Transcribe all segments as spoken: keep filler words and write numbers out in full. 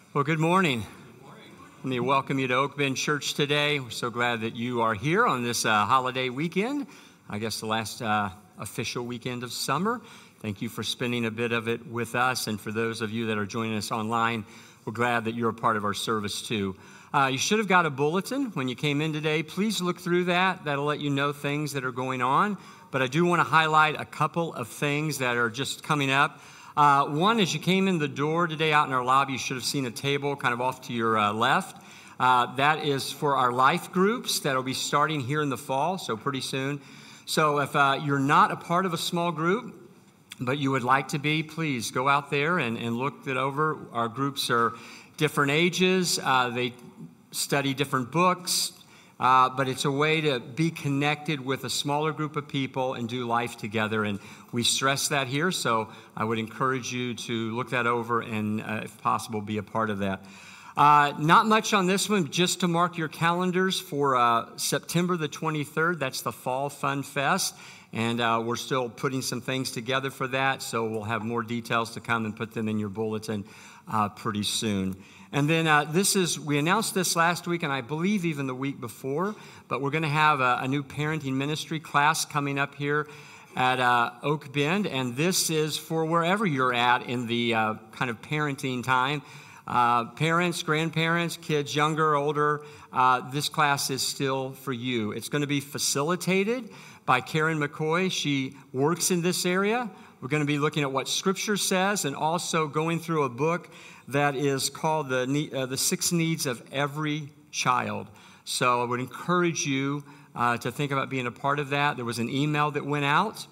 Well, good morning. Let me welcome you to Oak Bend Church today. We're so glad that you are here on this uh, holiday weekend. I guess the last uh, official weekend of summer. Thank you for spending a bit of it with us. And for those of you that are joining us online, we're glad that you're a part of our service too. Uh, you should have got a bulletin when you came in today. Please look through that. That'll let you know things that are going on. But I do want to highlight a couple of things that are just coming up. Uh, one, as you came in the door today out in our lobby, you should have seen a table kind of off to your uh, left. Uh, that is for our life groups that will be starting here in the fall, so pretty soon. So if uh, you're not a part of a small group, but you would like to be, please go out there and, and look it over. Our groups are different ages. Uh, they study different books. Uh, but it's a way to be connected with a smaller group of people and do life together. And we stress that here, so I would encourage you to look that over and, uh, if possible, be a part of that. Uh, not much on this one, just to mark your calendars for uh, September the twenty-third. That's the Fall Fun Fest. And uh, we're still putting some things together for that, so we'll have more details to come and put them in your bulletin uh, pretty soon. And then uh, this is, we announced this last week, and I believe even the week before, but we're going to have a, a new parenting ministry class coming up here at uh, Oak Bend, and this is for wherever you're at in the uh, kind of parenting time. Uh, parents, grandparents, kids, younger, older, uh, this class is still for you. It's going to be facilitated by Karen McCoy. She works in this area. We're going to be looking at what Scripture says and also going through a book that is called the, uh, the Six Needs of Every Child. So I would encourage you uh, to think about being a part of that. There was an email that went out.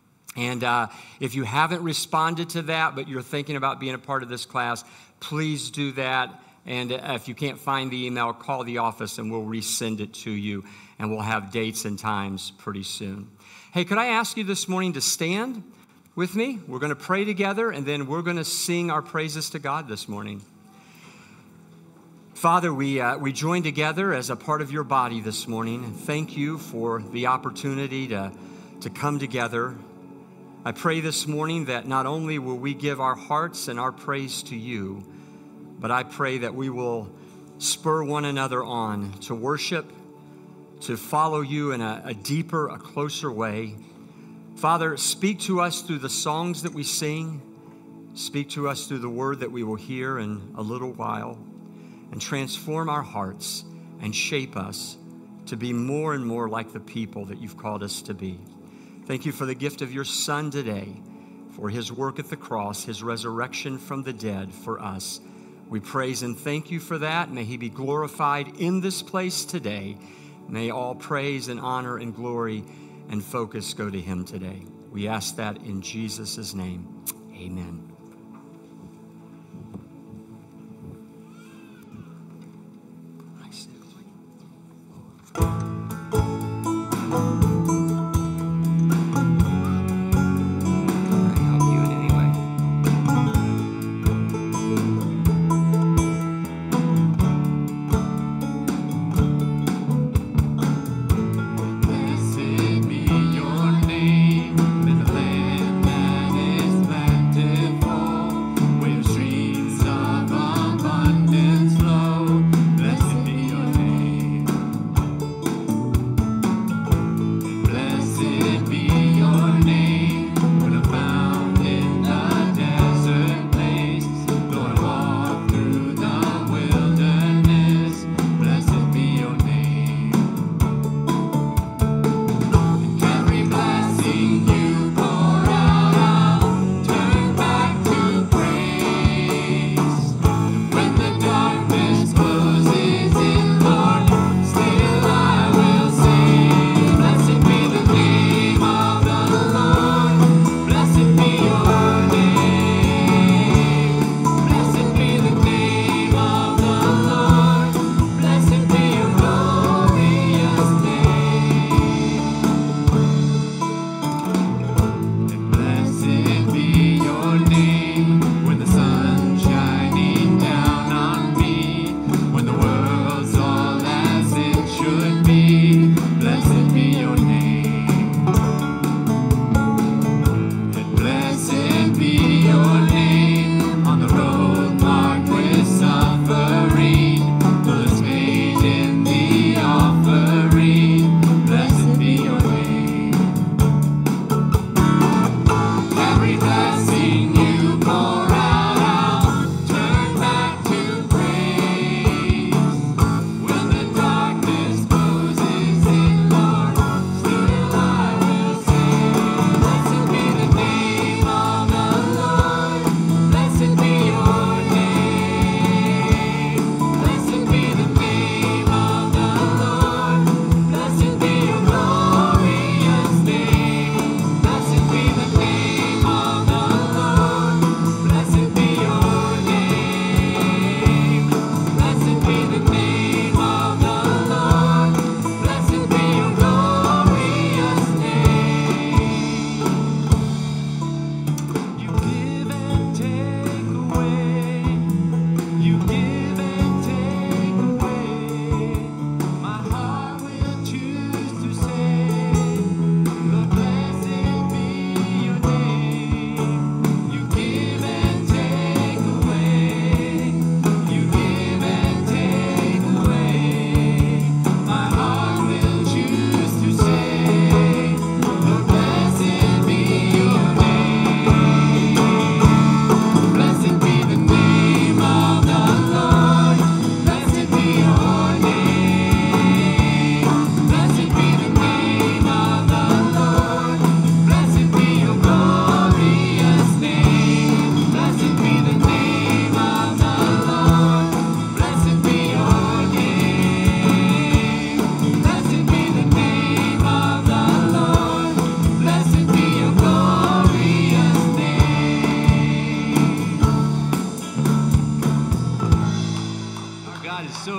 And uh, if you haven't responded to that, but you're thinking about being a part of this class, please do that. And if you can't find the email, call the office and we'll resend it to you. And we'll have dates and times pretty soon. Hey, could I ask you this morning to stand with me? We're going to pray together, and then we're going to sing our praises to God this morning. Father, we uh, we join together as a part of your body this morning, and thank you for the opportunity to, to come together. I pray this morning that not only will we give our hearts and our praise to you, but I pray that we will spur one another on to worship, to follow you in a, a deeper, a closer way. Father, speak to us through the songs that we sing. Speak to us through the word that we will hear in a little while. And transform our hearts and shape us to be more and more like the people that you've called us to be. Thank you for the gift of your Son today, for his work at the cross, his resurrection from the dead for us. We praise and thank you for that. May he be glorified in this place today. May all praise and honor and glory and focus go to him today. We ask that in Jesus' name. Amen. Blessed be your name, with the land that is blessed.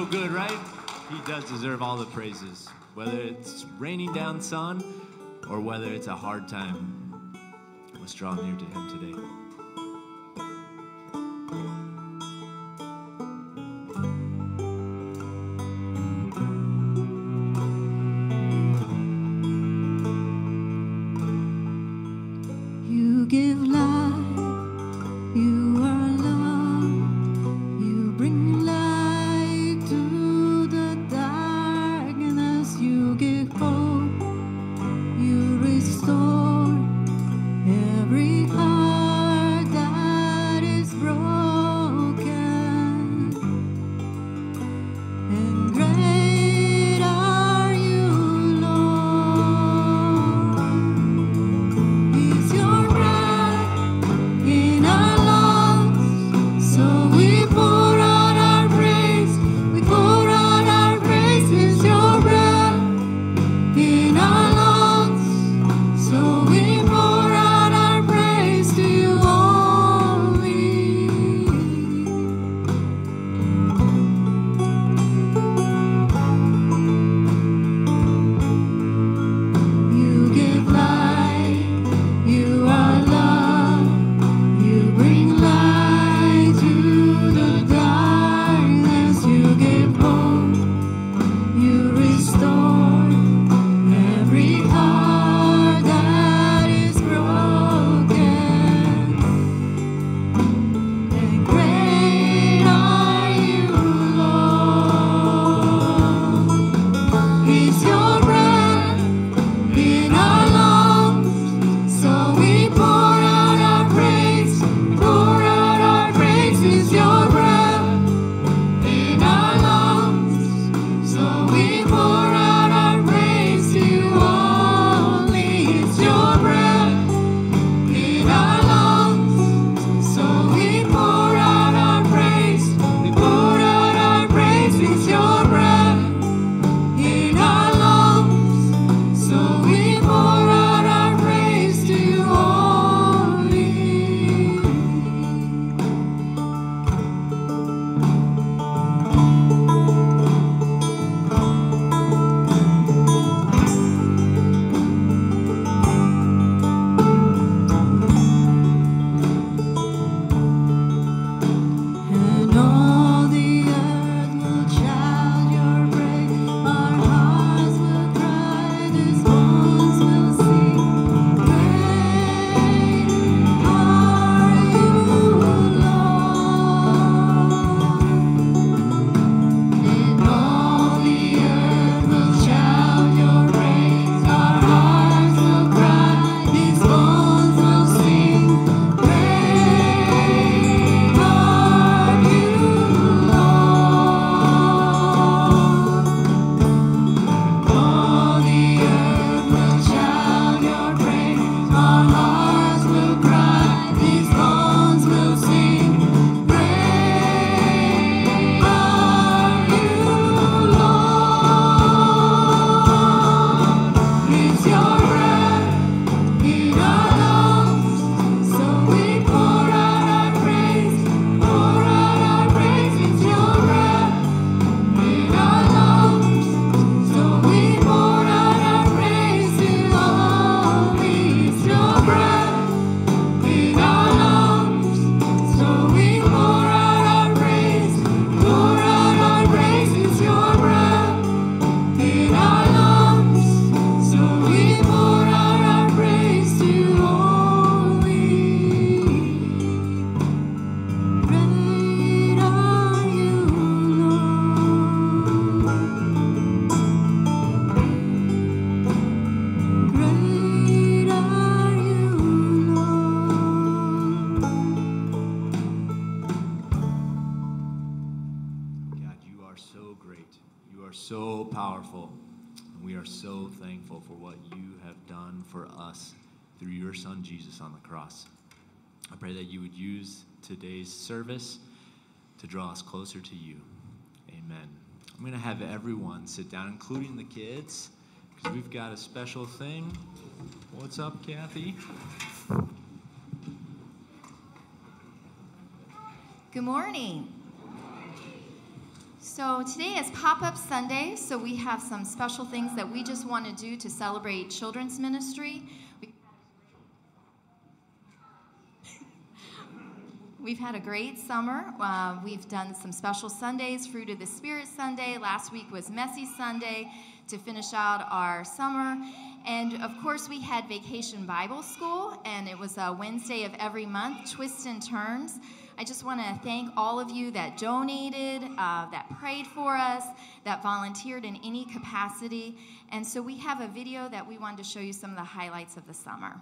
good, right? He does deserve all the praises, whether it's raining down sun or whether it's a hard time. Let's draw near to him today. You give life, you are love, you bring light to the darkness, you give hope, you restore every heart that is broken, and great are you, Lord. Is your breath in our lungs, so we pour out our praise, we pour out our praise. Is your breath in our lungs, so we pour out our praise to you only. You give light, you are love, you bring light to the darkness, you give hope, you restore every heart that is broken, and great are you, Lord. Is your breath in our lungs, so we pour out our praise, pour out our praise. Is your breath in our lungs, so we pour out our praise to you only. It's your breath in our lungs, so we pour out our praise, we pour out our praise. It's your breath in our lungs, so we pour out our praise to you only. And all the earth will shout your praise. Our hearts will cry, these bones will sing. Great are you, Lord. And all the earth will shout your praise. Our hearts will cry, these bones will sing. Great are you, Lord. All the earth will shout your praise. Our hearts will cry, these bones will sing. Great are you, Lord. It's your breath in our lungs, so we pour out our praise, pour out our praise. It's your breath in our lungs, so we pour out our praise to you only. It's your breath in our lungs, so we pour out our praise, pour out our praise. It's your breath in our lungs, so we pour out our praise to you only. Great are you, Lord. Great are you, Lord. God, you are so great. You are so powerful. And we are so thankful for what you have done for us through your son Jesus on the cross. I pray that you would use today's service to draw us closer to you. Amen. I'm going to have everyone sit down, including the kids, because we've got a special thing. What's up, Kathy? Good morning. So today is Pop-Up Sunday, so we have some special things that we just want to do to celebrate children's ministry. We We've had a great summer. Uh, we've done some special Sundays, Fruit of the Spirit Sunday. Last week was Messy Sunday to finish out our summer. And of course, we had Vacation Bible School, and it was a Wednesday of every month, Twists and Turns. I just want to thank all of you that donated, uh, that prayed for us, that volunteered in any capacity. And so we have a video that we wanted to show you some of the highlights of the summer.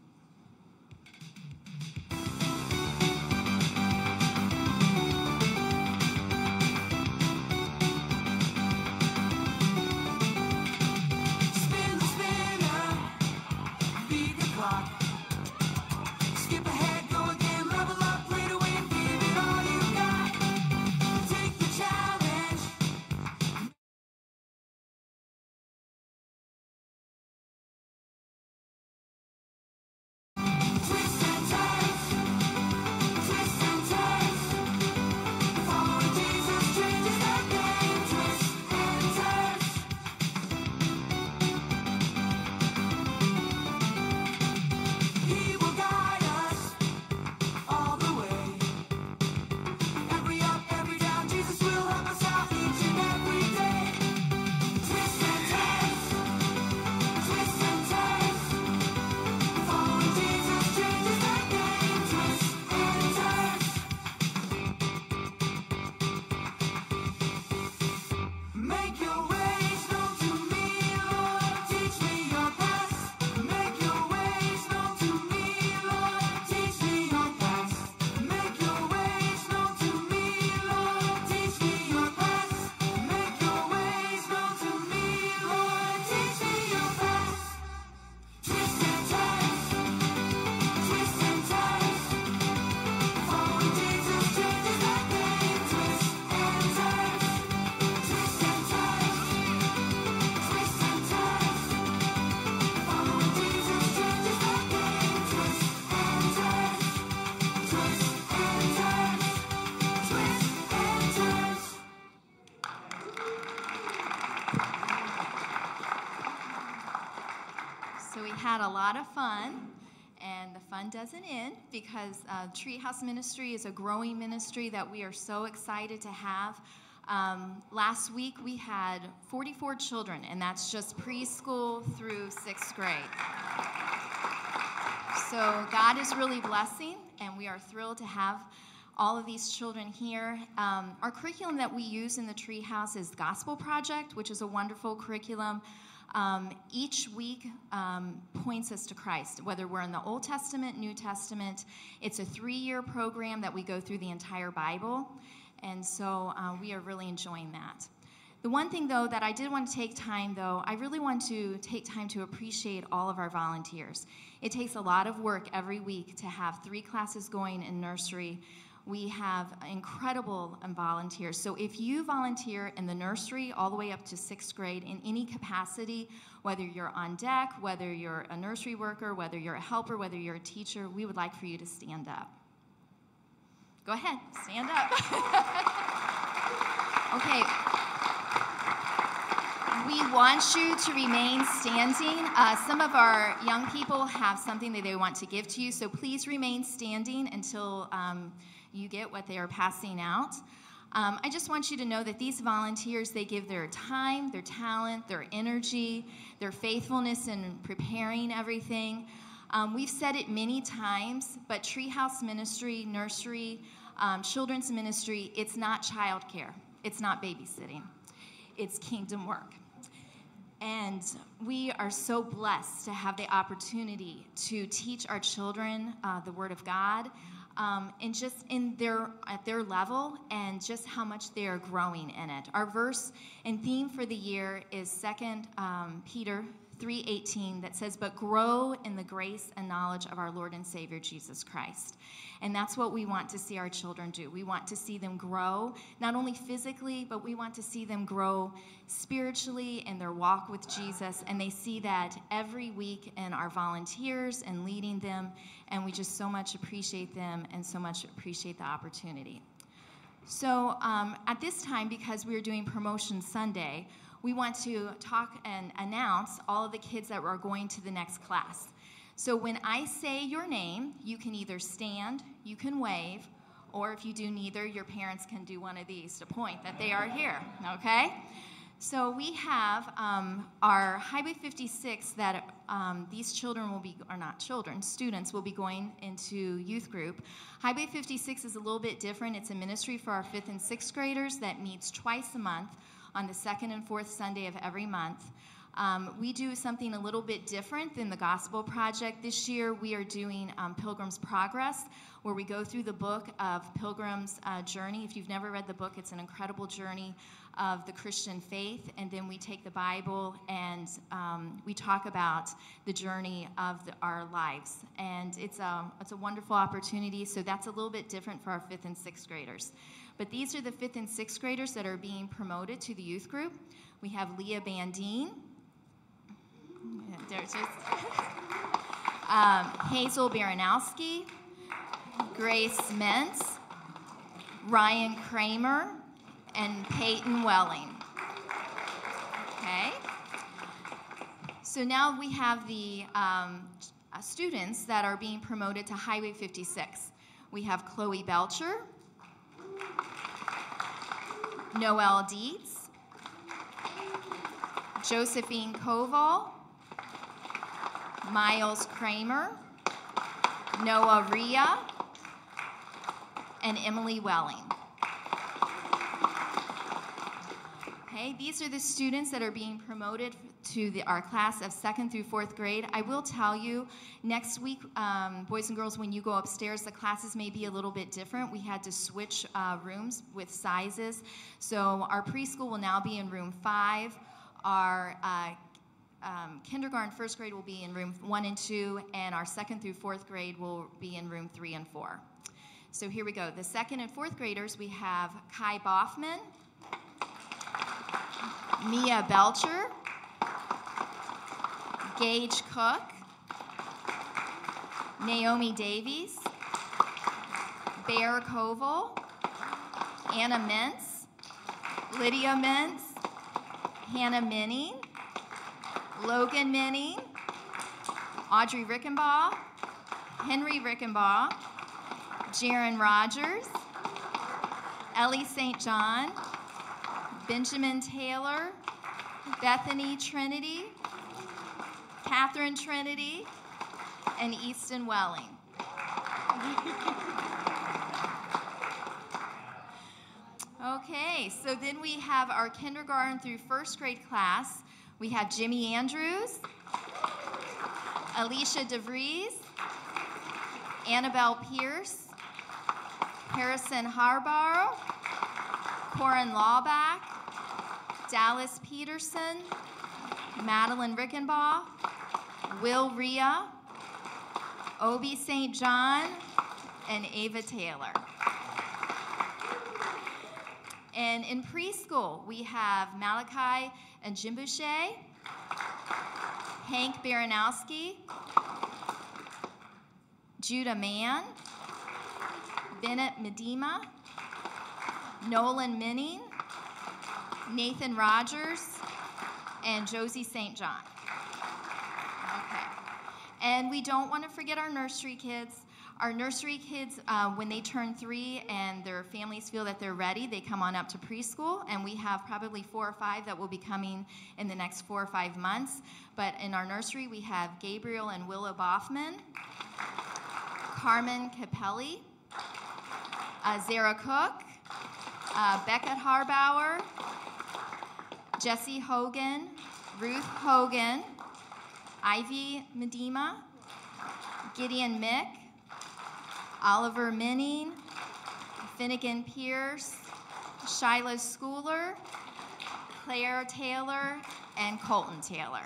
Had a lot of fun, and the fun doesn't end because uh, Treehouse Ministry is a growing ministry that we are so excited to have. Um, last week we had forty-four children, and that's just preschool through sixth grade. So God is really blessing, and we are thrilled to have all of these children here. Um, our curriculum that we use in the Treehouse is Gospel Project, which is a wonderful curriculum. Um, each week um, points us to Christ, whether we're in the Old Testament, New Testament. It's a three-year program that we go through the entire Bible, and so uh, we are really enjoying that. The one thing, though, that I did want to take time, though, I really want to take time to appreciate all of our volunteers. It takes a lot of work every week to have three classes going in nursery. We have incredible volunteers. So if you volunteer in the nursery all the way up to sixth grade in any capacity, whether you're on deck, whether you're a nursery worker, whether you're a helper, whether you're a teacher, we would like for you to stand up. Go ahead, stand up. Okay. We want you to remain standing. Uh, some of our young people have something that they want to give to you, so please remain standing until um, you get what they are passing out. Um, I just want you to know that these volunteers, they give their time, their talent, their energy, their faithfulness in preparing everything. Um, we've said it many times, but Treehouse Ministry, nursery, um, children's ministry, it's not childcare. It's not babysitting. It's kingdom work. And we are so blessed to have the opportunity to teach our children uh, the Word of God, um, and just in their at their level, and just how much they are growing in it. Our verse and theme for the year is Second um, Peter three eighteen, that says, "But grow in the grace and knowledge of our Lord and Savior Jesus Christ." And that's what we want to see our children do. We want to see them grow, not only physically, but we want to see them grow spiritually in their walk with Jesus. And they see that every week in our volunteers and leading them. And we just so much appreciate them and so much appreciate the opportunity. So um, at this time, because we are doing Promotion Sunday, we want to talk and announce all of the kids that are going to the next class. So when I say your name, you can either stand, you can wave, or if you do neither, your parents can do one of these to point that they are here, okay? So we have um, our Highway fifty-six that um, these children will be, or not children, students will be going into youth group. Highway fifty-six is a little bit different. It's a ministry for our fifth and sixth graders that meets twice a month on the second and fourth Sunday of every month. Um, we do something a little bit different than the Gospel Project. This year we are doing um, Pilgrim's Progress, where we go through the book of Pilgrim's uh, Journey. If you've never read the book, it's an incredible journey of the Christian faith, and then we take the Bible and um, we talk about the journey of the, our lives. And it's a, it's a wonderful opportunity, so that's a little bit different for our fifth and sixth graders. But these are the fifth and sixth graders that are being promoted to the youth group. We have Leah Bandine. There's just, um, Hazel Baranowski, Grace Mentz, Ryan Kramer, and Peyton Welling. Okay? So now we have the um, uh, students that are being promoted to Highway fifty-six. We have Chloe Belcher, Noelle Dietz, Josephine Koval, Miles Kramer, Noah Rhea, and Emily Welling. Okay, these are the students that are being promoted to the, our class of second through fourth grade. I will tell you, next week, um, boys and girls, when you go upstairs, the classes may be a little bit different. We had to switch uh, rooms with sizes. So our preschool will now be in room five. Our uh, um, kindergarten, first grade will be in room one and two, and our second through fourth grade will be in room three and four. So here we go. The second and fourth graders, we have Kai Boffman, Mia Belcher, Gage Cook, Naomi Davies, Bear Koval, Anna Mintz, Lydia Mintz, Hannah Minning, Logan Minning, Audrey Rickenbaugh, Henry Rickenbaugh, Jaron Rogers, Ellie Saint John, Benjamin Taylor, Bethany Trinity, Catherine Trinity, and Easton Welling. Okay, so then we have our kindergarten through first grade class. We have Jimmy Andrews, Alicia DeVries, Annabelle Pierce, Harrison Harborough, Corin Lawback, Dallas Peterson, Madeline Rickenbaugh, Will Rhea, Obi Saint John, and Ava Taylor. And in preschool, we have Malachi and Jimbuche, Hank Baranowski, Judah Mann, Bennett Medema, Nolan Minning, Nathan Rogers, and Josie Saint John. Okay. And we don't want to forget our nursery kids. Our nursery kids, uh, when they turn three and their families feel that they're ready, they come on up to preschool, and we have probably four or five that will be coming in the next four or five months. But in our nursery, we have Gabriel and Willow Boffman, Carmen Capelli, uh, Zara Cook, uh, Beckett Harbauer, Jesse Hogan, Ruth Hogan, Ivy Medema, Gideon Mick, Oliver Minning, Finnegan Pierce, Shiloh Schooler, Claire Taylor, and Colton Taylor.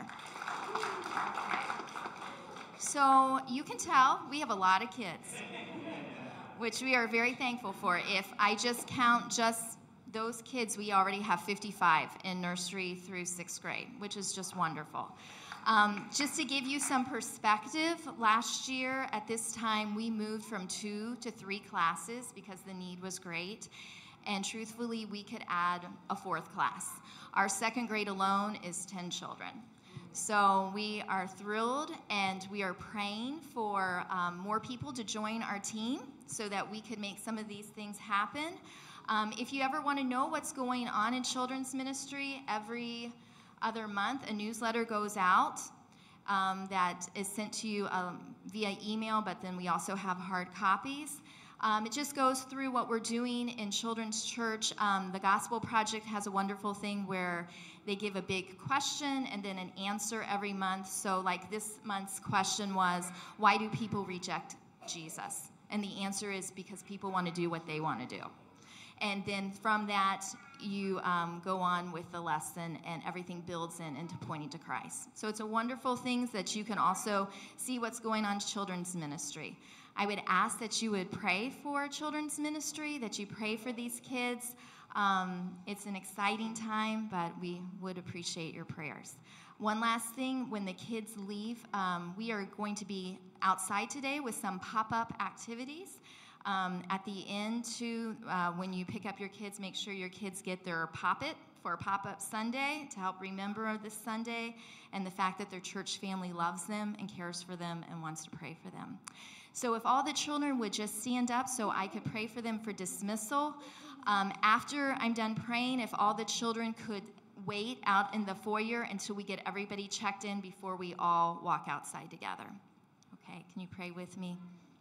So you can tell we have a lot of kids, which we are very thankful for. If I just count just those kids, we already have fifty-five in nursery through sixth grade, which is just wonderful. Um, just to give you some perspective, last year at this time we moved from two to three classes because the need was great. and truthfully, we could add a fourth class. Our second grade alone is ten children. So we are thrilled, and we are praying for um, more people to join our team so that we could make some of these things happen. Um, if you ever want to know what's going on in children's ministry, every other month a newsletter goes out um, that is sent to you um, via email, but then we also have hard copies. Um, it just goes through what we're doing in Children's Church. Um, the Gospel Project has a wonderful thing where they give a big question and then an answer every month. So like this month's question was, why do people reject Jesus? And the answer is because people want to do what they want to do. And then from that, you um, go on with the lesson, and everything builds in into pointing to Christ. So it's a wonderful thing that you can also see what's going on in children's ministry. I would ask that you would pray for children's ministry, that you pray for these kids. Um, it's an exciting time, but we would appreciate your prayers. One last thing, when the kids leave, um, we are going to be outside today with some pop-up activities. Um, at the end, too, uh, when you pick up your kids, make sure your kids get their Pop-It for Pop-Up Sunday to help remember this Sunday and the fact that their church family loves them and cares for them and wants to pray for them. So if all the children would just stand up so I could pray for them for dismissal. Um, after I'm done praying, if all the children could wait out in the foyer until we get everybody checked in before we all walk outside together. Okay, can you pray with me?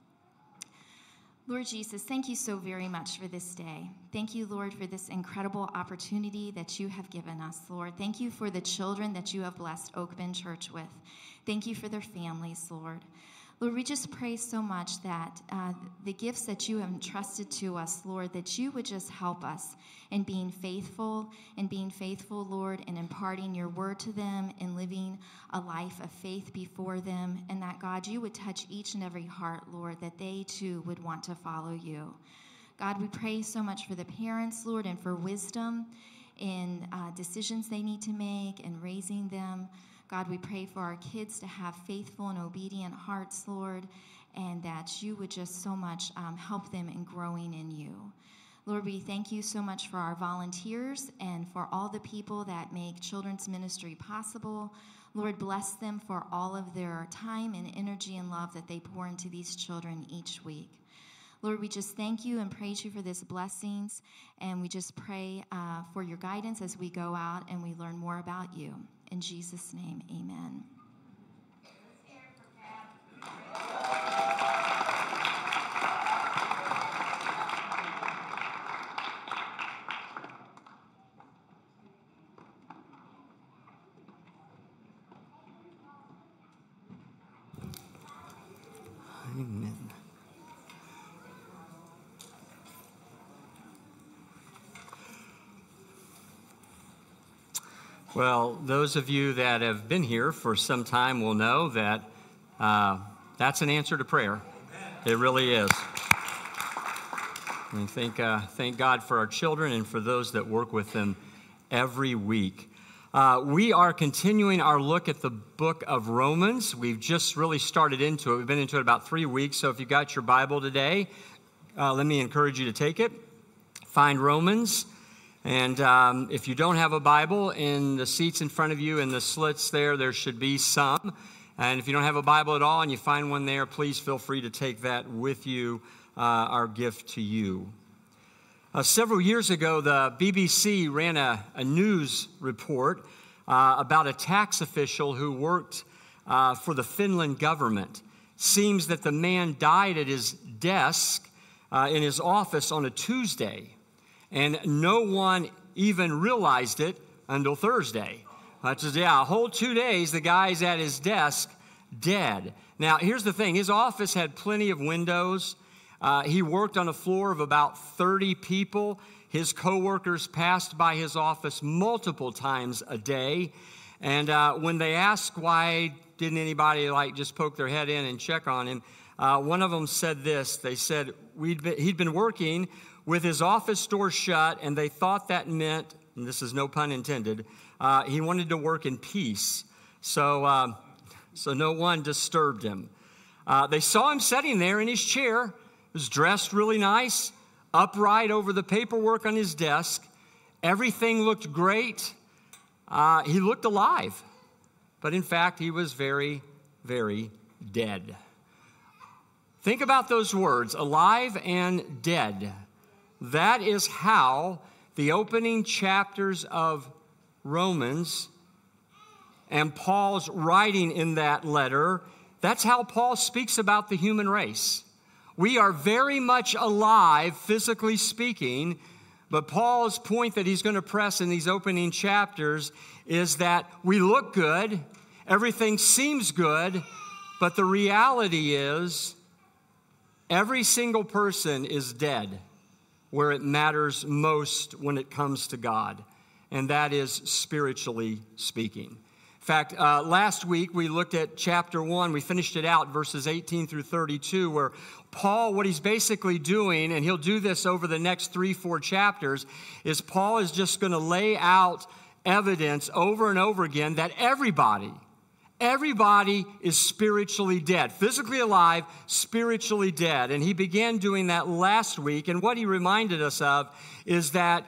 Lord Jesus, thank you so very much for this day. Thank you, Lord, for this incredible opportunity that you have given us, Lord. Thank you for the children that you have blessed Oak Bend Church with. Thank you for their families, Lord. Lord, we just pray so much that uh, the gifts that you have entrusted to us, Lord, that you would just help us in being faithful, and being faithful, Lord, and imparting your word to them and living a life of faith before them, and that, God, you would touch each and every heart, Lord, that they too would want to follow you. God, we pray so much for the parents, Lord, and for wisdom in uh, decisions they need to make and raising them. God, we pray for our kids to have faithful and obedient hearts, Lord, and that you would just so much um, help them in growing in you. Lord, we thank you so much for our volunteers and for all the people that make children's ministry possible. Lord, bless them for all of their time and energy and love that they pour into these children each week. Lord, we just thank you and praise you for these blessings, and we just pray uh, for your guidance as we go out and we learn more about you. In Jesus' name, amen. Amen. Well, those of you that have been here for some time will know that uh, that's an answer to prayer. It really is. And thank, uh, thank God for our children and for those that work with them every week. Uh, we are continuing our look at the book of Romans. We've just really started into it. We've been into it about three weeks. So if you got your Bible today, uh, let me encourage you to take it. Find Romans. And um, if you don't have a Bible, in the seats in front of you, in the slits there, there should be some. And if you don't have a Bible at all and you find one there, please feel free to take that with you, uh, our gift to you. Uh, several years ago, the B B C ran a, a news report uh, about a tax official who worked uh, for the Finland government. Seems that the man died at his desk uh, in his office on a Tuesday. And no one even realized it until Thursday. Which is, yeah, a whole two days, the guy's at his desk dead. Now, here's the thing. His office had plenty of windows. Uh, he worked on a floor of about thirty people. His coworkers passed by his office multiple times a day. And uh, when they asked why didn't anybody, like, just poke their head in and check on him, uh, one of them said this. They said we'd been, he'd been working with his office door shut, and they thought that meant, and this is no pun intended, uh, he wanted to work in peace. So, um, so no one disturbed him. Uh, they saw him sitting there in his chair. He was dressed really nice, upright over the paperwork on his desk. Everything looked great. Uh, he looked alive. But in fact, he was very, very dead. Think about those words, alive and dead. That is how the opening chapters of Romans and Paul's writing in that letter, that's how Paul speaks about the human race. We are very much alive, physically speaking, but Paul's point that he's going to press in these opening chapters is that we look good, everything seems good, but the reality is every single person is dead where it matters most when it comes to God, and that is spiritually speaking. In fact, uh, last week we looked at chapter one. We finished it out, verses eighteen through thirty-two, where Paul, what he's basically doing, and he'll do this over the next three, four chapters, is Paul is just going to lay out evidence over and over again that everybody, everybody is spiritually dead, physically alive, spiritually dead. And he began doing that last week, and what he reminded us of is that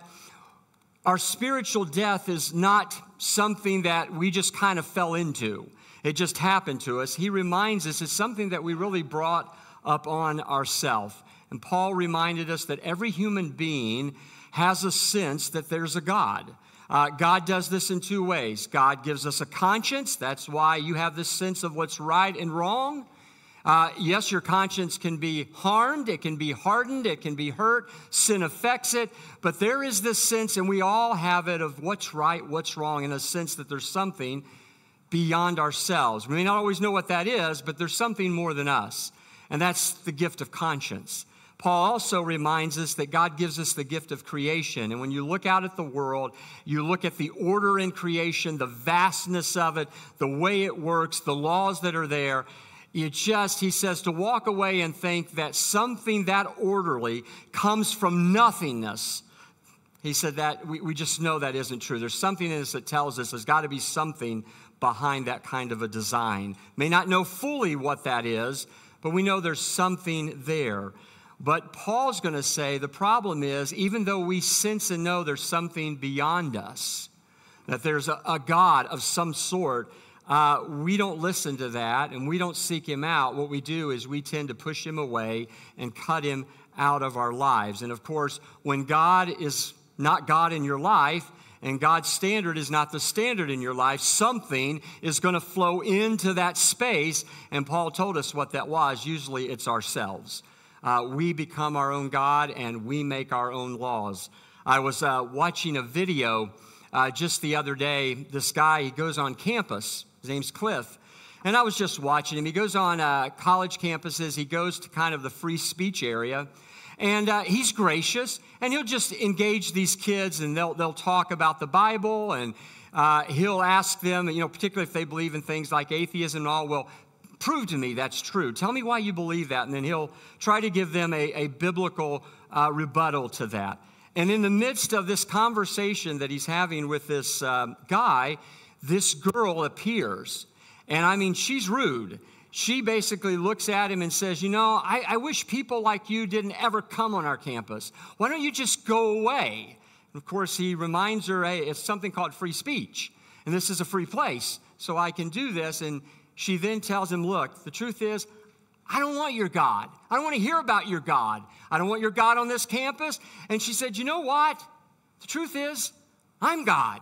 our spiritual death is not something that we just kind of fell into. It just happened to us. He reminds us it's something that we really brought up on ourselves. And Paul reminded us that every human being has a sense that there's a God. Uh, God does this in two ways. God gives us a conscience. That's why you have this sense of what's right and wrong. Uh, yes, your conscience can be harmed, it can be hardened, it can be hurt, sin affects it, but there is this sense, and we all have it, of what's right, what's wrong, in a sense that there's something beyond ourselves. We may not always know what that is, but there's something more than us, and that's the gift of conscience. Paul also reminds us that God gives us the gift of creation, and when you look out at the world, you look at the order in creation, the vastness of it, the way it works, the laws that are there. You just, he says, to walk away and think that something that orderly comes from nothingness. He said that we, we just know that isn't true. There's something in us that tells us there's got to be something behind that kind of a design. May not know fully what that is, but we know there's something there. But Paul's going to say the problem is, even though we sense and know there's something beyond us, that there's a, a God of some sort, Uh, we don't listen to that, and we don't seek him out. What we do is we tend to push him away and cut him out of our lives. And of course, when God is not God in your life, and God's standard is not the standard in your life, something is going to flow into that space. And Paul told us what that was. Usually it's ourselves. Uh, we become our own God, and we make our own laws. I was uh, watching a video uh, just the other day. This guy, he goes on campus. His name's Cliff. And I was just watching him. He goes on uh, college campuses. He goes to kind of the free speech area. And uh, he's gracious. And he'll just engage these kids, and they'll, they'll talk about the Bible. And uh, he'll ask them, you know, particularly if they believe in things like atheism and all, well, prove to me that's true. Tell me why you believe that. And then he'll try to give them a, a biblical uh, rebuttal to that. And in the midst of this conversation that he's having with this uh, guy, this girl appears, and I mean, she's rude. She basically looks at him and says, you know, I, I wish people like you didn't ever come on our campus. Why don't you just go away? And of course, he reminds her, hey, it's something called free speech, and this is a free place, so I can do this. And she then tells him, look, the truth is, I don't want your God. I don't want to hear about your God. I don't want your God on this campus. And she said, you know what? The truth is, I'm God.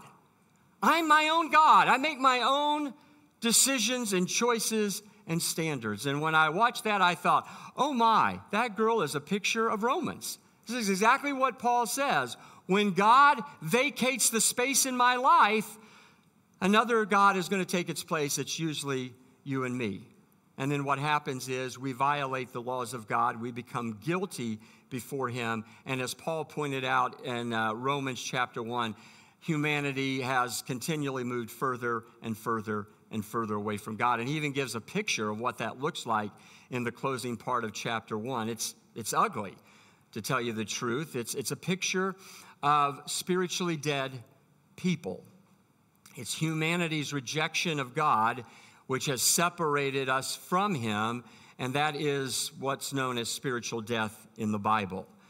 I'm my own God. I make my own decisions and choices and standards. And when I watched that, I thought, oh my, that girl is a picture of Romans. This is exactly what Paul says. When God vacates the space in my life, another God is going to take its place. It's usually you and me. And then what happens is we violate the laws of God. We become guilty before him. And as Paul pointed out in uh, Romans chapter one, humanity has continually moved further and further and further away from God. And he even gives a picture of what that looks like in the closing part of chapter one. It's, it's ugly, to tell you the truth. It's, it's a picture of spiritually dead people. It's humanity's rejection of God, which has separated us from him, and that is what's known as spiritual death in the Bible.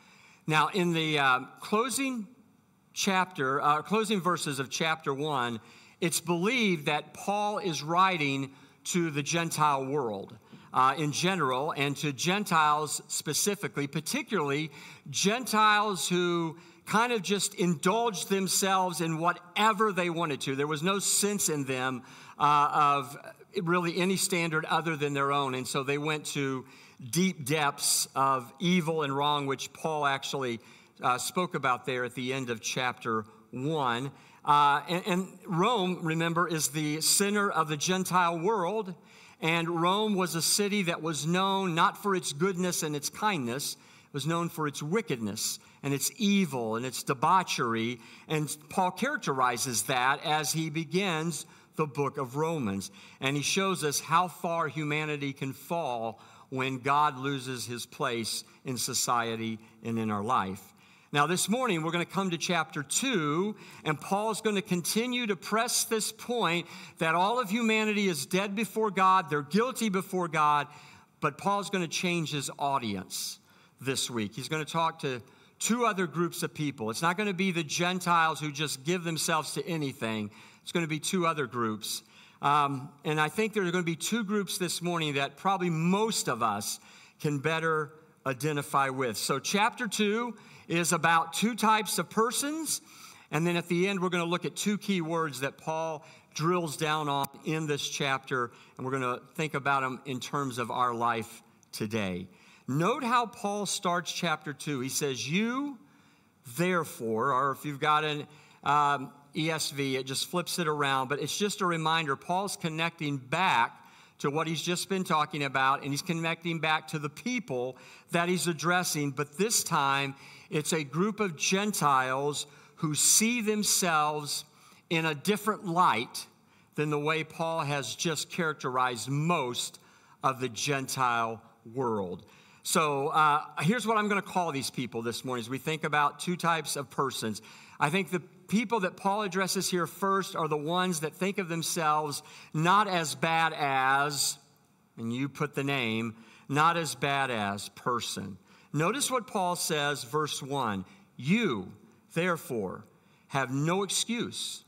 Now, in the uh, closing chapter, uh, closing verses of chapter one, it's believed that Paul is writing to the Gentile world uh, in general, and to Gentiles specifically, particularly Gentiles who kind of just indulged themselves in whatever they wanted to. There was no sense in them uh, of really any standard other than their own, and so they went to deep depths of evil and wrong, which Paul actually uh, spoke about there at the end of chapter one. Uh, and, and Rome, remember, is the center of the Gentile world, and Rome was a city that was known not for its goodness and its kindness. It was known for its wickedness and its evil and its debauchery, and Paul characterizes that as he begins the book of Romans, and he shows us how far humanity can fall when God loses his place in society and in our life. Now, this morning, we're going to come to chapter two, and Paul's going to continue to press this point that all of humanity is dead before God, they're guilty before God, but Paul's going to change his audience this week. He's going to talk to two other groups of people. It's not going to be the Gentiles who just give themselves to anything. It's going to be two other groups. Um, and I think there are going to be two groups this morning that probably most of us can better identify with. So chapter two is about two types of persons. And then at the end, we're going to look at two key words that Paul drills down on in this chapter. And we're going to think about them in terms of our life today. Note how Paul starts chapter two. He says, you, therefore, or if you've got an um, E S V, it just flips it around. But it's just a reminder, Paul's connecting back to what he's just been talking about, and he's connecting back to the people that he's addressing. But this time, it's a group of Gentiles who see themselves in a different light than the way Paul has just characterized most of the Gentile world. So uh, here's what I'm going to call these people this morning as we think about two types of persons. I think the people that Paul addresses here first are the ones that think of themselves not as bad as, and you put the name, not as bad as person. Notice what Paul says, verse one. You, therefore, have no excuse.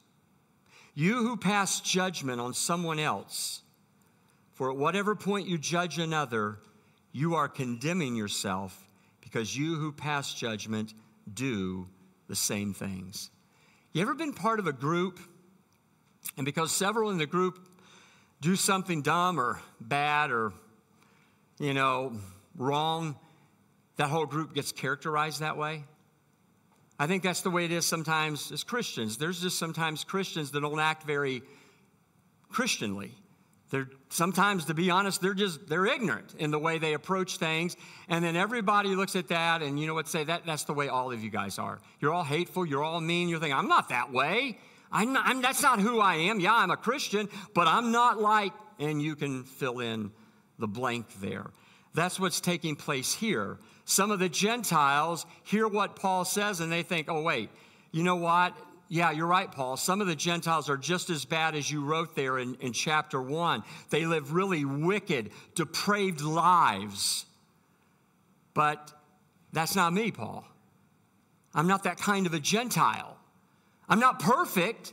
You who pass judgment on someone else, for at whatever point you judge another, you are condemning yourself, because you who pass judgment do the same things. You ever been part of a group, and because several in the group do something dumb or bad or, you know, wrong, that whole group gets characterized that way? I think that's the way it is sometimes as Christians. There's just sometimes Christians that don't act very Christianly. They're sometimes, to be honest, they're just, they're ignorant in the way they approach things. And then everybody looks at that and, you know what, say that that's the way all of you guys are. You're all hateful. You're all mean. You're thinking, I'm not that way. I'm not, I'm, that's not who I am. Yeah, I'm a Christian, but I'm not like, and you can fill in the blank there. That's what's taking place here. Some of the Gentiles hear what Paul says and they think, oh, wait, you know what? Yeah, you're right, Paul. Some of the Gentiles are just as bad as you wrote there in, in chapter one. They live really wicked, depraved lives. But that's not me, Paul. I'm not that kind of a Gentile. I'm not perfect,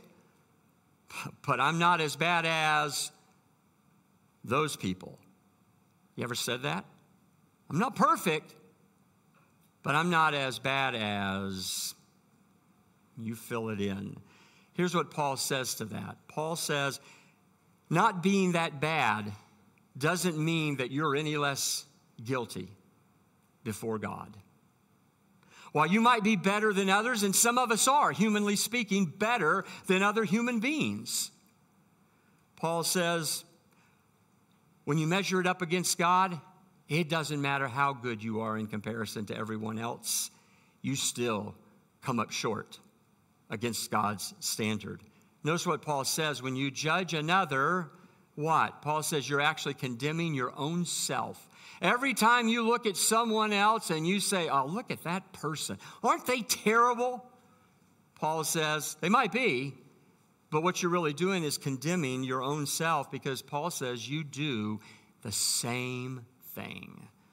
but I'm not as bad as those people. You ever said that? I'm not perfect, but I'm not as bad as... You fill it in. Here's what Paul says to that. Paul says, not being that bad doesn't mean that you're any less guilty before God. While you might be better than others, and some of us are, humanly speaking, better than other human beings, Paul says, when you measure it up against God, it doesn't matter how good you are in comparison to everyone else. You still come up short against God's standard. Notice what Paul says. When you judge another, what? Paul says you're actually condemning your own self. Every time you look at someone else and you say, oh, look at that person. Aren't they terrible? Paul says, they might be, but what you're really doing is condemning your own self, because Paul says you do the same thing.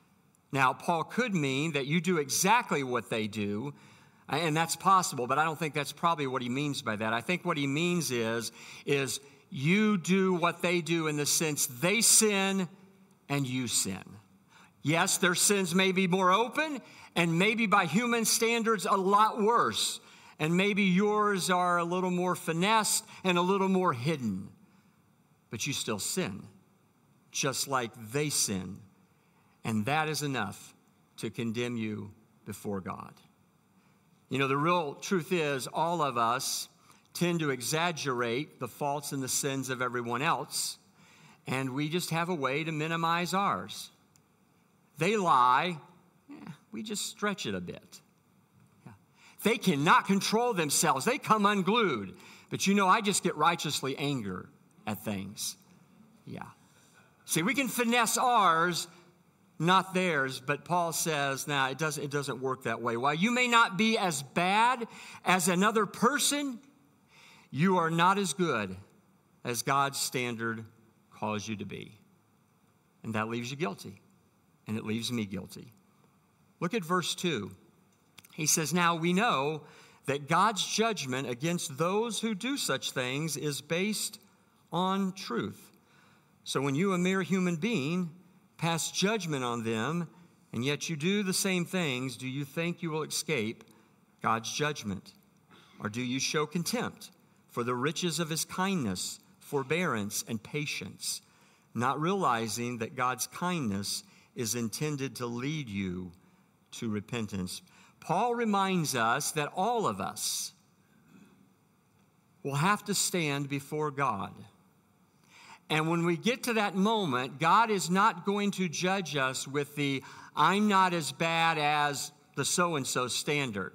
Now, Paul could mean that you do exactly what they do, and that's possible, but I don't think that's probably what he means by that. I think what he means is, is you do what they do in the sense they sin and you sin. Yes, their sins may be more open, and maybe by human standards a lot worse, and maybe yours are a little more finessed and a little more hidden, but you still sin, just like they sin. And that is enough to condemn you before God. You know, the real truth is all of us tend to exaggerate the faults and the sins of everyone else, and we just have a way to minimize ours. They lie, eh, we just stretch it a bit. Yeah. They cannot control themselves. They come unglued. But you know, I just get righteously angry at things. Yeah. See, we can finesse ours, not theirs, but Paul says, nah, it doesn't, it doesn't work that way. While you may not be as bad as another person, you are not as good as God's standard calls you to be. And that leaves you guilty, and it leaves me guilty. Look at verse two. He says, now we know that God's judgment against those who do such things is based on truth. So when you, a mere human being, pass judgment on them, and yet you do the same things, do you think you will escape God's judgment? Or do you show contempt for the riches of his kindness, forbearance, and patience, not realizing that God's kindness is intended to lead you to repentance? Paul reminds us that all of us will have to stand before God. And when we get to that moment, God is not going to judge us with the I'm not as bad as the so-and-so standard.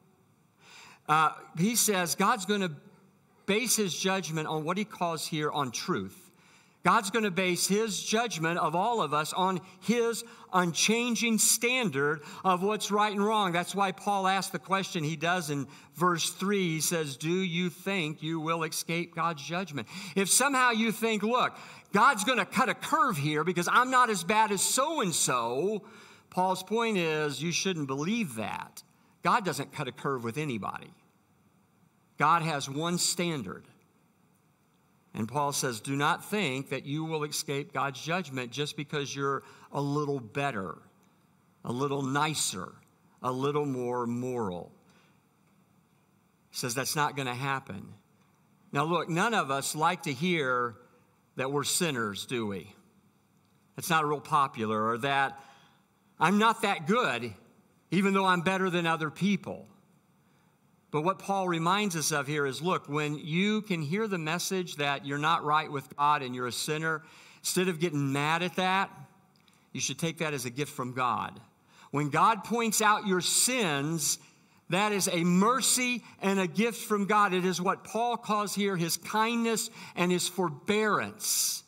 Uh, he says God's going to base his judgment on what he calls here on truth. God's going to base his judgment of all of us on his unchanging standard of what's right and wrong. That's why Paul asked the question he does in verse three. He says, do you think you will escape God's judgment? If somehow you think, look, God's going to cut a curve here because I'm not as bad as so-and-so, Paul's point is you shouldn't believe that. God doesn't cut a curve with anybody. God has one standard. And Paul says, do not think that you will escape God's judgment just because you're a little better, a little nicer, a little more moral. He says that's not going to happen. Now look, none of us like to hear that we're sinners, do we? It's not real popular, or that I'm not that good, even though I'm better than other people. But what Paul reminds us of here is, look, when you can hear the message that you're not right with God and you're a sinner, instead of getting mad at that, you should take that as a gift from God. When God points out your sins, that is a mercy and a gift from God. It is what Paul calls here his kindness and his forbearance.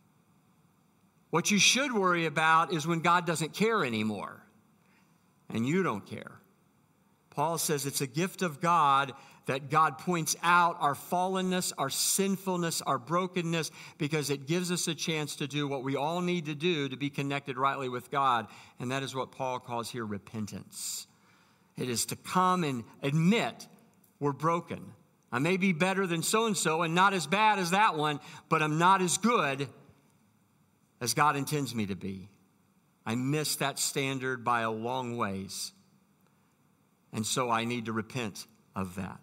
What you should worry about is when God doesn't care anymore and you don't care. Paul says it's a gift of God that God points out our fallenness, our sinfulness, our brokenness, because it gives us a chance to do what we all need to do to be connected rightly with God, and that is what Paul calls here repentance. It is to come and admit we're broken. I may be better than so-and-so and not as bad as that one, but I'm not as good as God intends me to be. I miss that standard by a long ways. And so I need to repent of that.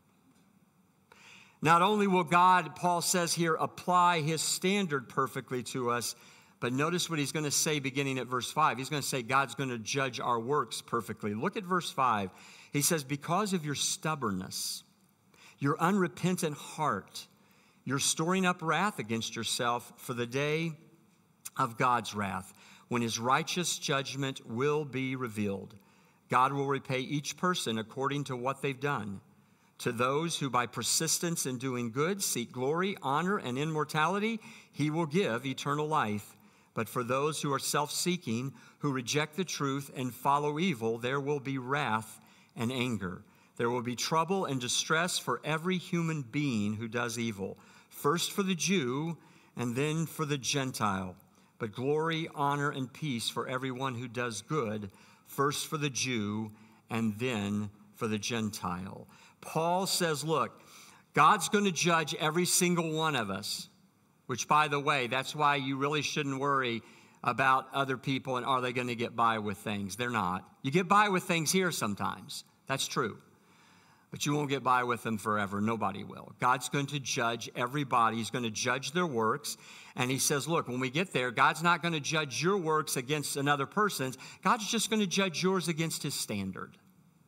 Not only will God, Paul says here, apply his standard perfectly to us, but notice what he's going to say beginning at verse five. He's going to say God's going to judge our works perfectly. Look at verse five. He says, because of your stubbornness, your unrepentant heart, you're storing up wrath against yourself for the day of God's wrath, when his righteous judgment will be revealed. God will repay each person according to what they've done. To those who by persistence in doing good seek glory, honor, and immortality, he will give eternal life. But for those who are self-seeking, who reject the truth and follow evil, there will be wrath and anger. There will be trouble and distress for every human being who does evil, first for the Jew and then for the Gentile. but glory, honor, and peace for everyone who does good, first for the Jew and then for the Gentile. Paul says, look, God's going to judge every single one of us, which, by the way, that's why you really shouldn't worry about other people and are they going to get by with things. They're not. You get by with things here sometimes. That's true. But you won't get by with them forever. Nobody will. God's going to judge everybody. He's going to judge their works. And he says, look, when we get there, God's not going to judge your works against another person's. God's just going to judge yours against his standard.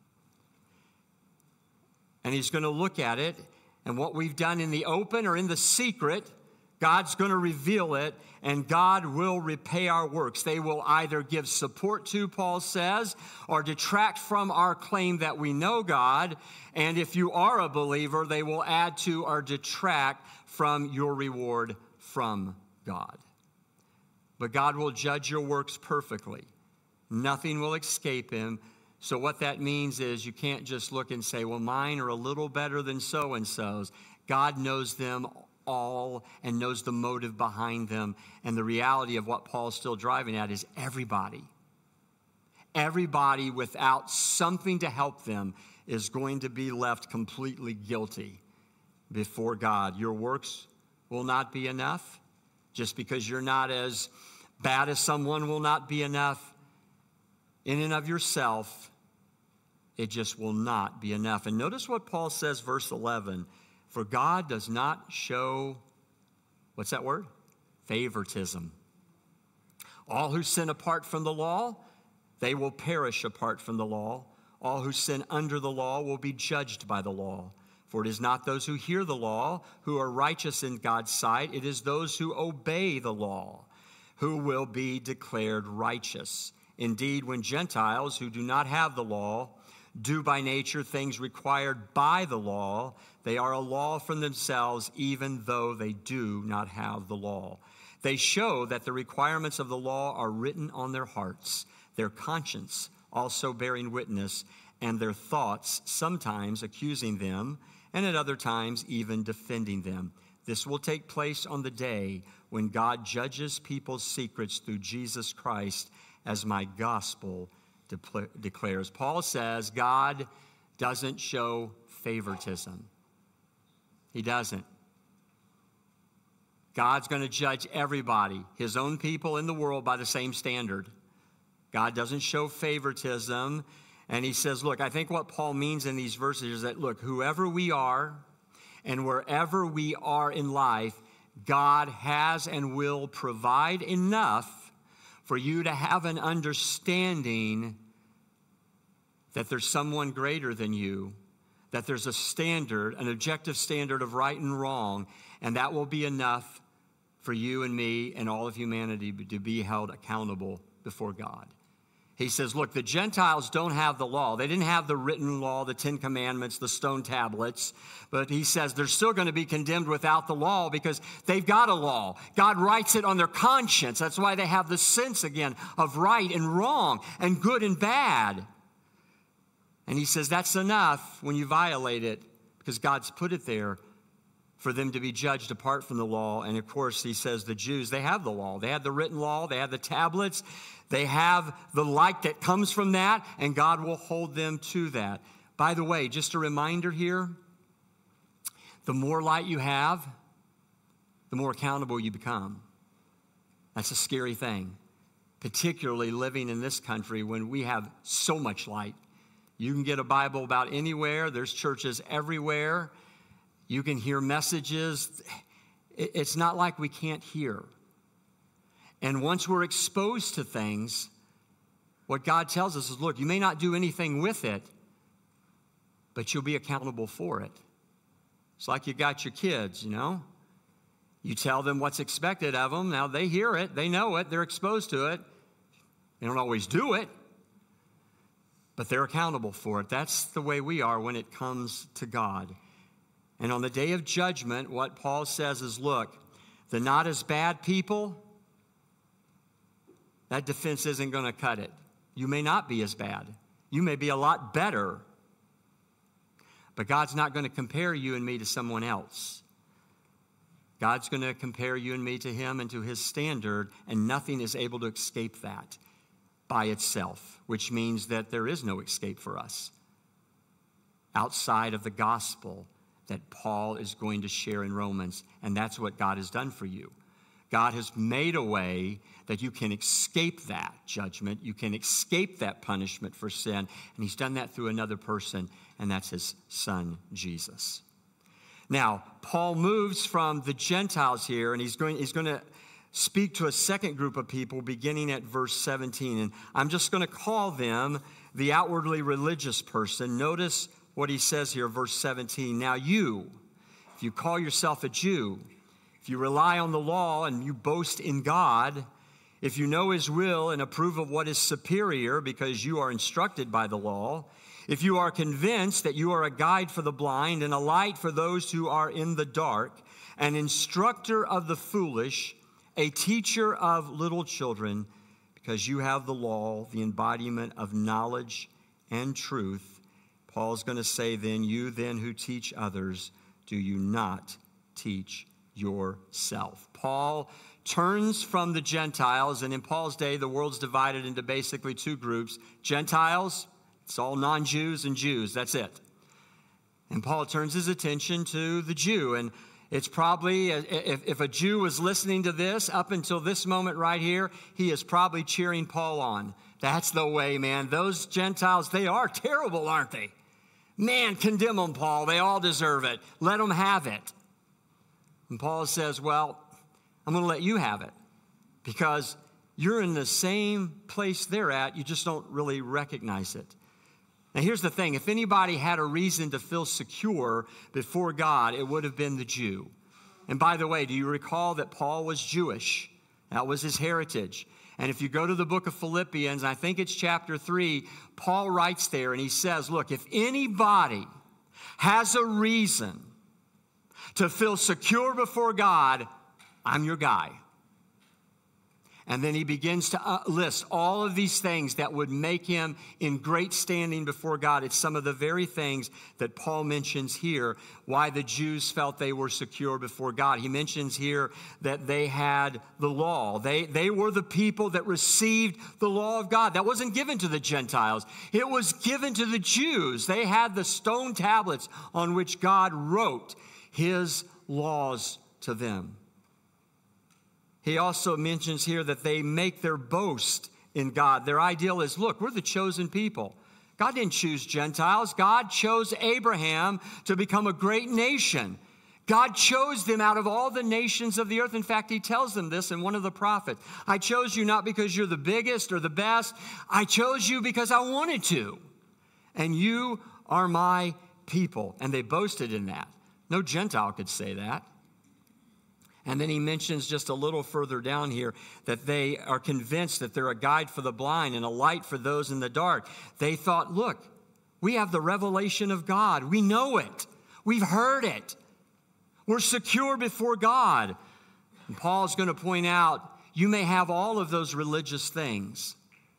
And he's going to look at it, and what we've done in the open or in the secret, God's going to reveal it, and God will repay our works. They will either give support to, Paul says, or detract from our claim that we know God. And if you are a believer, they will add to or detract from your reward from God. But God will judge your works perfectly. Nothing will escape him. So what that means is you can't just look and say, well, mine are a little better than so-and-so's. God knows them all and knows the motive behind them. And the reality of what Paul's still driving at is everybody, everybody without something to help them is going to be left completely guilty before God. Your works will not be enough. Just because you're not as bad as someone will not be enough. In and of yourself, it just will not be enough. And notice what Paul says, verse eleven. For God does not show, what's that word? Favoritism. All who sin apart from the law, they will perish apart from the law. All who sin under the law will be judged by the law. For it is not those who hear the law who are righteous in God's sight. It is those who obey the law who will be declared righteous. Indeed, when Gentiles who do not have the law do by nature things required by the law, they are a law from themselves, even though they do not have the law. They show that the requirements of the law are written on their hearts, their conscience also bearing witness, and their thoughts sometimes accusing them, and at other times even defending them. This will take place on the day when God judges people's secrets through Jesus Christ, as my gospel de- declares. Paul says God doesn't show favoritism. He doesn't. God's going to judge everybody, his own people in the world, by the same standard. God doesn't show favoritism. And he says, look, I think what Paul means in these verses is that, look, whoever we are and wherever we are in life, God has and will provide enough for you to have an understanding that there's someone greater than you, that there's a standard, an objective standard of right and wrong, and that will be enough for you and me and all of humanity to be held accountable before God. He says, look, the Gentiles don't have the law. They didn't have the written law, the Ten Commandments, the stone tablets. But he says they're still going to be condemned without the law because they've got a law. God writes it on their conscience. That's why they have the sense, again, of right and wrong and good and bad. And he says that's enough when you violate it because God's put it there for them to be judged apart from the law. And, of course, he says the Jews, they have the law. They have the written law. They have the tablets. They have the light that comes from that, and God will hold them to that. By the way, just a reminder here, the more light you have, the more accountable you become. That's a scary thing, particularly living in this country when we have so much light. You can get a Bible about anywhere. There's churches everywhere. You can hear messages. It's not like we can't hear. And once we're exposed to things, what God tells us is, look, you may not do anything with it, but you'll be accountable for it. It's like you got your kids, you know. You tell them what's expected of them. Now, they hear it. They know it. They're exposed to it. They don't always do it, but they're accountable for it. That's the way we are when it comes to God. And on the day of judgment, what Paul says is, look, the not as bad people, that defense isn't going to cut it. You may not be as bad. You may be a lot better. But God's not going to compare you and me to someone else. God's going to compare you and me to him and to his standard, and nothing is able to escape that by itself, which means that there is no escape for us outside of the gospel that Paul is going to share in Romans, and that's what God has done for you. God has made a way that you can escape that judgment, you can escape that punishment for sin, and he's done that through another person, and that's his son, Jesus. Now, Paul moves from the Gentiles here, and he's going, he's going to speak to a second group of people beginning at verse seventeen. And I'm just going to call them the outwardly religious person. Notice what he says here, verse seventeen. Now you, if you call yourself a Jew, if you rely on the law and you boast in God, if you know his will and approve of what is superior because you are instructed by the law, if you are convinced that you are a guide for the blind and a light for those who are in the dark, an instructor of the foolish, a teacher of little children, because you have the law, the embodiment of knowledge and truth, Paul's going to say then, you then who teach others, do you not teach yourself? Paul turns from the Gentiles, and in Paul's day, the world's divided into basically two groups. Gentiles, it's all non-Jews and Jews, that's it. And Paul turns his attention to the Jew, and it's probably, if, if a Jew was listening to this up until this moment right here, he is probably cheering Paul on. That's the way, man. Those Gentiles, they are terrible, aren't they? Man, condemn them, Paul. They all deserve it. Let them have it. And Paul says, well, I'm going to let you have it because you're in the same place they're at. You just don't really recognize it. Now, here's the thing. If anybody had a reason to feel secure before God, it would have been the Jew. And by the way, do you recall that Paul was Jewish? That was his heritage. And if you go to the book of Philippians, I think it's chapter three, Paul writes there and he says, look, if anybody has a reason to feel secure before God, I'm your guy. And then he begins to uh, list all of these things that would make him in great standing before God. It's some of the very things that Paul mentions here, why the Jews felt they were secure before God. He mentions here that they had the law. They, they were the people that received the law of God. That wasn't given to the Gentiles. It was given to the Jews. They had the stone tablets on which God wrote his laws to them. He also mentions here that they make their boast in God. Their ideal is, look, we're the chosen people. God didn't choose Gentiles. God chose Abraham to become a great nation. God chose them out of all the nations of the earth. In fact, he tells them this in one of the prophets. I chose you not because you're the biggest or the best. I chose you because I wanted to. And you are my people. And they boasted in that. No Gentile could say that. And then he mentions just a little further down here that they are convinced that they're a guide for the blind and a light for those in the dark. They thought, look, we have the revelation of God. We know it. We've heard it. We're secure before God. And Paul's going to point out, you may have all of those religious things,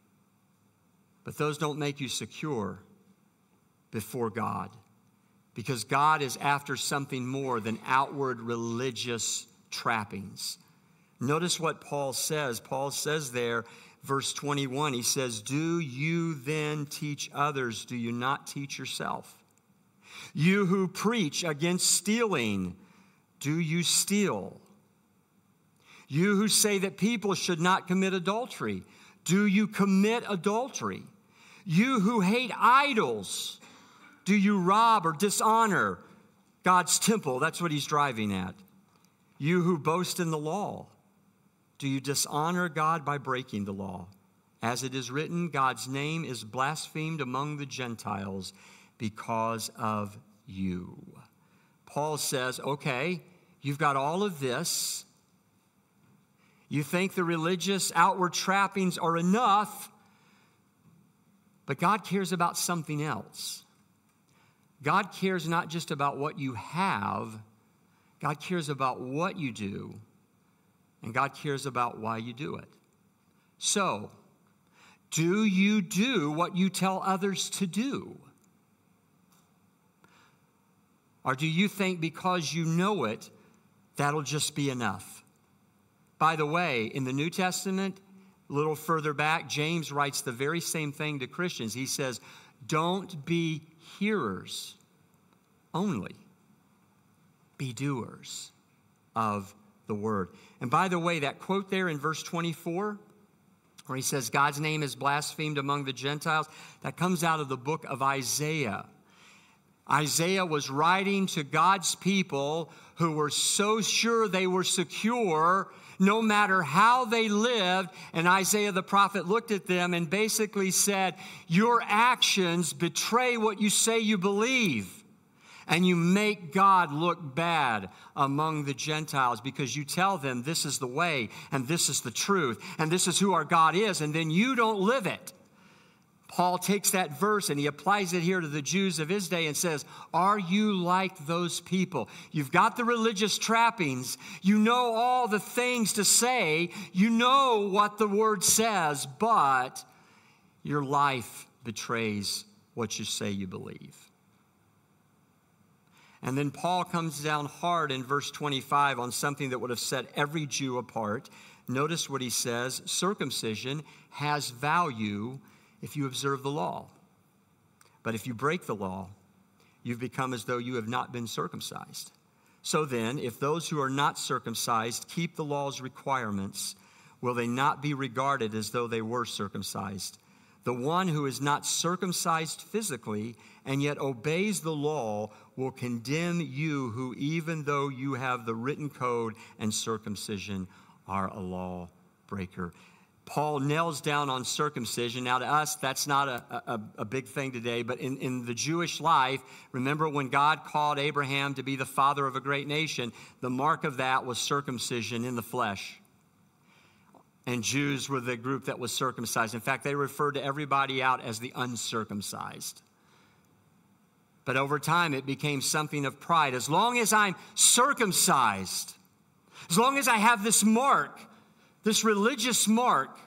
but those don't make you secure before God, because God is after something more than outward religious trappings. Notice what Paul says. Paul says there, verse twenty-one, he says, do you then teach others? Do you not teach yourself? You who preach against stealing, do you steal? You who say that people should not commit adultery, do you commit adultery? You who hate idols, do you rob or dishonor God's temple? That's what he's driving at. You who boast in the law, do you dishonor God by breaking the law? As it is written, God's name is blasphemed among the Gentiles because of you. Paul says, okay, you've got all of this. You think the religious outward trappings are enough, but God cares about something else. God cares not just about what you have, God cares about what you do, and God cares about why you do it. So, do you do what you tell others to do? Or do you think because you know it That'll just be enough. By the way, in the New Testament, a little further back, James writes the very same thing to Christians. He says, don't be hearers only. Be doers of the word. And by the way, that quote there in verse twenty-four, where he says, God's name is blasphemed among the Gentiles, that comes out of the book of Isaiah. Isaiah was writing to God's people who were so sure they were secure no matter how they lived. And Isaiah the prophet looked at them and basically said, your actions betray what you say you believe. And you make God look bad among the Gentiles because you tell them this is the way and this is the truth and this is who our God is, and then you don't live it. Paul takes that verse and he applies it here to the Jews of his day and says, are you like those people? You've got the religious trappings. You know all the things to say. You know what the word says, but your life betrays what you say you believe. And then Paul comes down hard in verse twenty-five on something that would have set every Jew apart. Notice what he says, circumcision has value if you observe the law. But if you break the law, you've become as though you have not been circumcised. So then, if those who are not circumcised keep the law's requirements, will they not be regarded as though they were circumcised? The one who is not circumcised physically and yet obeys the law will condemn you, who even though you have the written code and circumcision are a lawbreaker. Paul nails down on circumcision. Now to us, that's not a, a, a big thing today, but in, in the Jewish life, remember when God called Abraham to be the father of a great nation, the mark of that was circumcision in the flesh. And Jews were the group that was circumcised. In fact, they referred to everybody out as the uncircumcised. But over time, it became something of pride. As long as I'm circumcised, as long as I have this mark, this religious mark,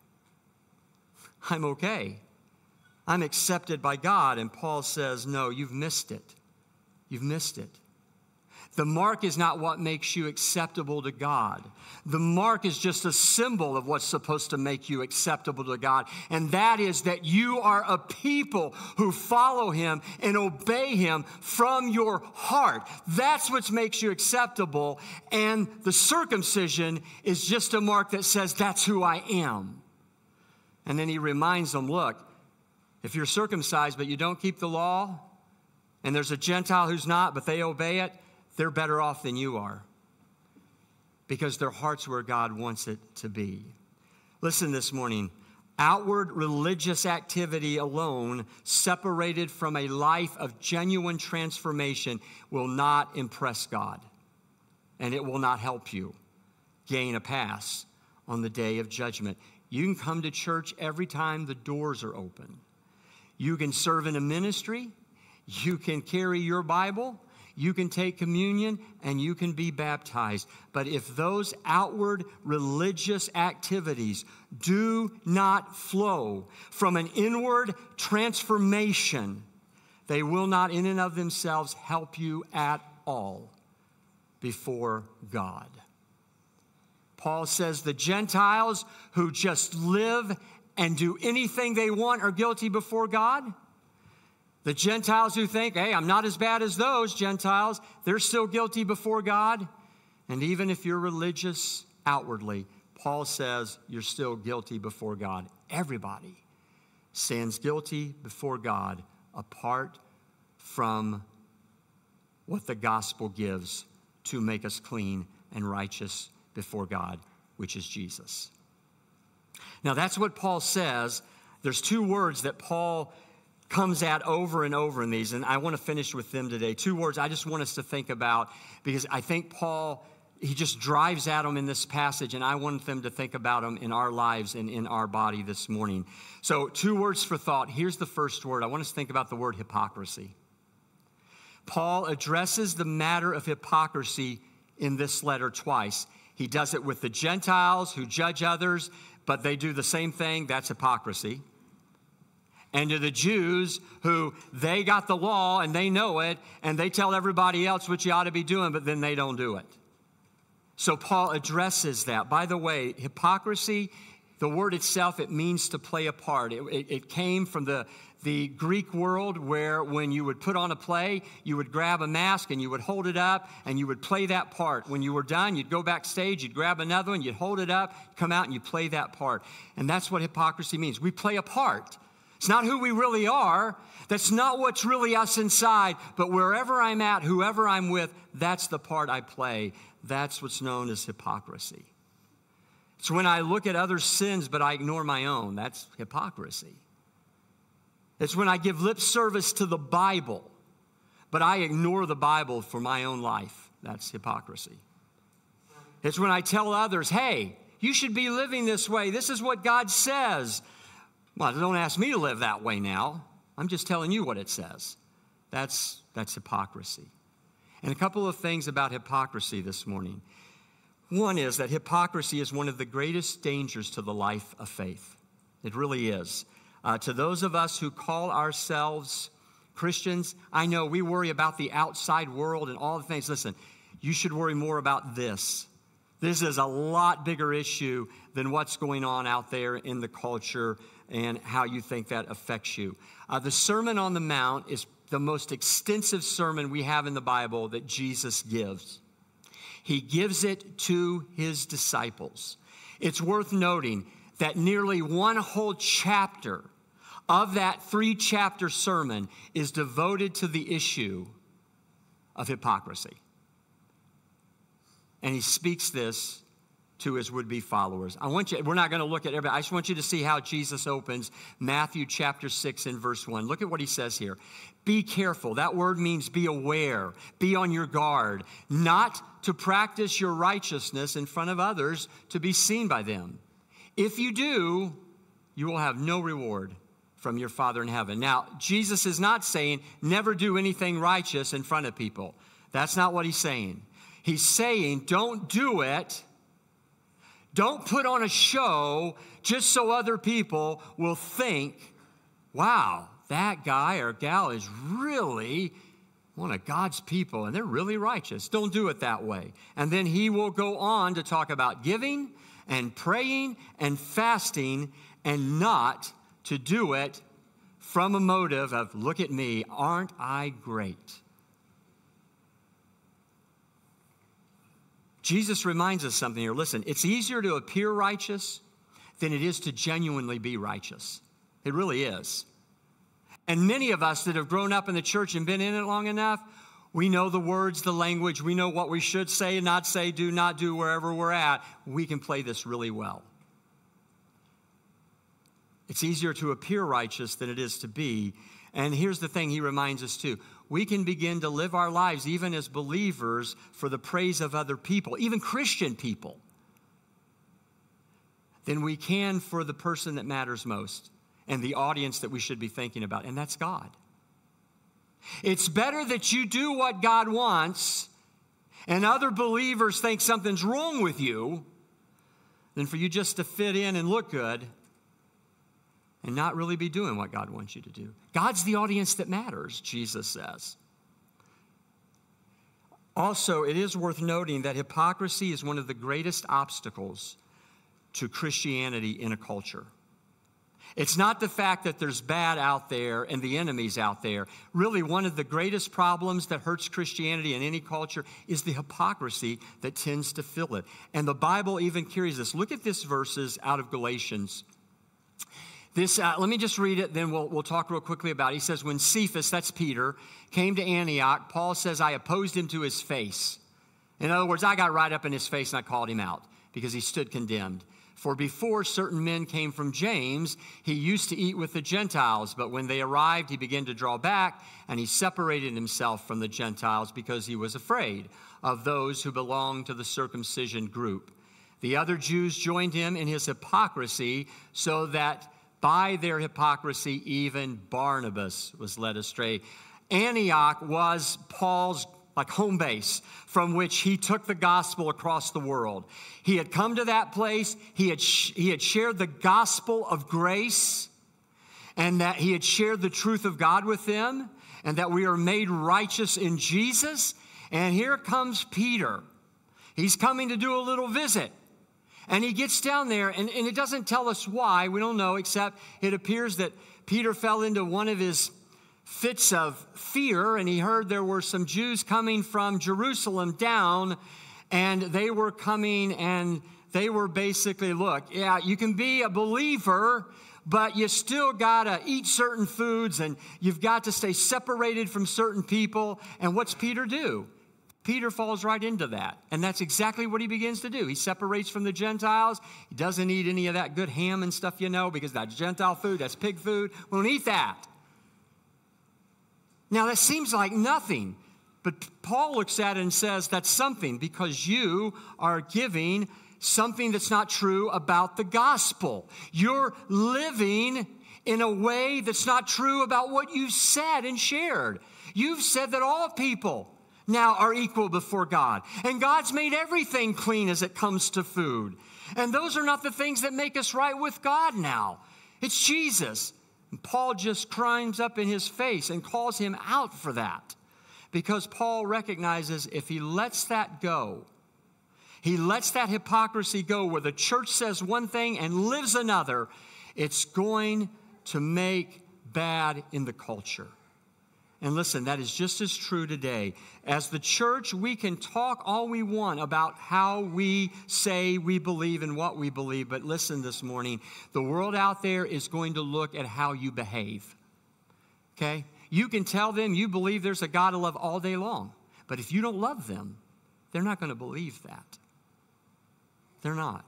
I'm okay. I'm accepted by God. And Paul says, no, you've missed it. You've missed it. The mark is not what makes you acceptable to God. The mark is just a symbol of what's supposed to make you acceptable to God. And that is that you are a people who follow him and obey him from your heart. That's what makes you acceptable. And the circumcision is just a mark that says, that's who I am. And then he reminds them, look, if you're circumcised but you don't keep the law, and there's a Gentile who's not, but they obey it, they're better off than you are because their heart's where God wants it to be. Listen this morning, outward religious activity alone, separated from a life of genuine transformation, will not impress God, and it will not help you gain a pass on the day of judgment. You can come to church every time the doors are open. You can serve in a ministry. You can carry your Bible. You can take communion and you can be baptized. But if those outward religious activities do not flow from an inward transformation, they will not in and of themselves help you at all before God. Paul says the Gentiles who just live and do anything they want are guilty before God. The Gentiles who think, hey, I'm not as bad as those Gentiles, they're still guilty before God. And even if you're religious outwardly, Paul says you're still guilty before God. Everybody stands guilty before God apart from what the gospel gives to make us clean and righteous before God, which is Jesus. Now, that's what Paul says. There's two words that Paul comes at over and over in these, and I want to finish with them today. Two words I just want us to think about, because I think Paul, he just drives at them in this passage, and I want them to think about them in our lives and in our body this morning. So two words for thought. Here's the first word. I want us to think about the word hypocrisy. Paul addresses the matter of hypocrisy in this letter twice. He does it with the Gentiles who judge others, but they do the same thing. That's hypocrisy. And to the Jews who they got the law and they know it and they tell everybody else what you ought to be doing, but then they don't do it. So Paul addresses that. By the way, hypocrisy, the word itself, it means to play a part. It, it, it came from the, the Greek world where when you would put on a play, you would grab a mask and you would hold it up and you would play that part. When you were done, you'd go backstage, you'd grab another one, you'd hold it up, come out and you play that part. And that's what hypocrisy means. We play a part. It's not who we really are. That's not what's really us inside. But wherever I'm at, whoever I'm with, that's the part I play. That's what's known as hypocrisy. It's when I look at others' sins, but I ignore my own. That's hypocrisy. It's when I give lip service to the Bible, but I ignore the Bible for my own life. That's hypocrisy. It's when I tell others, hey, you should be living this way. This is what God says. Well, don't ask me to live that way now. I'm just telling you what it says. That's, that's hypocrisy. And a couple of things about hypocrisy this morning. One is that hypocrisy is one of the greatest dangers to the life of faith. It really is. Uh, to those of us who call ourselves Christians, I know we worry about the outside world and all the things. Listen, you should worry more about this. This is a lot bigger issue than what's going on out there in the culture and how you think that affects you. Uh, the Sermon on the Mount is the most extensive sermon we have in the Bible that Jesus gives. He gives it to his disciples. It's worth noting that nearly one whole chapter of that three-chapter sermon is devoted to the issue of hypocrisy. And he speaks this to his would-be followers. I want you, we're not going to look at everybody. I just want you to see how Jesus opens Matthew chapter six and verse one. Look at what he says here. Be careful. That word means be aware. Be on your guard. Not to practice your righteousness in front of others to be seen by them. If you do, you will have no reward from your Father in heaven. Now, Jesus is not saying never do anything righteous in front of people. That's not what he's saying. He's saying don't do it. Don't put on a show just so other people will think, wow, that guy or gal is really one of God's people and they're really righteous. Don't do it that way. And then he will go on to talk about giving and praying and fasting and not to do it from a motive of, look at me, aren't I great? Jesus reminds us something here. Listen, it's easier to appear righteous than it is to genuinely be righteous. It really is. And many of us that have grown up in the church and been in it long enough, we know the words, the language. We know what we should say and not say, do not do wherever we're at. We can play this really well. It's easier to appear righteous than it is to be. And here's the thing he reminds us too. We can begin to live our lives, even as believers, for the praise of other people, even Christian people, than we can for the person that matters most and the audience that we should be thinking about, and that's God. It's better that you do what God wants and other believers think something's wrong with you than for you just to fit in and look good and not really be doing what God wants you to do. God's the audience that matters, Jesus says. Also, it is worth noting that hypocrisy is one of the greatest obstacles to Christianity in a culture. It's not the fact that there's bad out there and the enemy's out there. Really, one of the greatest problems that hurts Christianity in any culture is the hypocrisy that tends to fill it. And the Bible even carries this. Look at this verses out of Galatians. This, uh, let me just read it, then we'll, we'll talk real quickly about it. He says, when Cephas, that's Peter, came to Antioch, Paul says, I opposed him to his face. In other words, I got right up in his face and I called him out because he stood condemned. For before certain men came from James, he used to eat with the Gentiles, but when they arrived, he began to draw back, and he separated himself from the Gentiles because he was afraid of those who belonged to the circumcision group. The other Jews joined him in his hypocrisy, so that by their hypocrisy, even Barnabas was led astray. Antioch was Paul's like home base from which he took the gospel across the world. He had come to that place. He had, sh- he had shared the gospel of grace, and that he had shared the truth of God with them, and that we are made righteous in Jesus. And here comes Peter. He's coming to do a little visit. And he gets down there, and, and it doesn't tell us why. We don't know, except it appears that Peter fell into one of his fits of fear, and he heard there were some Jews coming from Jerusalem down, and they were coming, and they were basically, look, yeah, you can be a believer, but you still got to eat certain foods, and you've got to stay separated from certain people. And what's Peter do? Peter falls right into that. And that's exactly what he begins to do. He separates from the Gentiles. He doesn't eat any of that good ham and stuff, you know, because that's Gentile food, that's pig food. We don't eat that. Now, that seems like nothing. But Paul looks at it and says that's something, because you are giving something that's not true about the gospel. You're living in a way that's not true about what you said and shared. You've said that all people now are equal before God. And God's made everything clean as it comes to food. And those are not the things that make us right with God now. It's Jesus. And Paul just climbs up in his face and calls him out for that. Because Paul recognizes if he lets that go, he lets that hypocrisy go where the church says one thing and lives another, it's going to make bad in the culture. And listen, that is just as true today. As the church, we can talk all we want about how we say we believe and what we believe. But listen this morning, the world out there is going to look at how you behave. Okay? You can tell them you believe there's a God of love all day long. But if you don't love them, they're not going to believe that. They're not.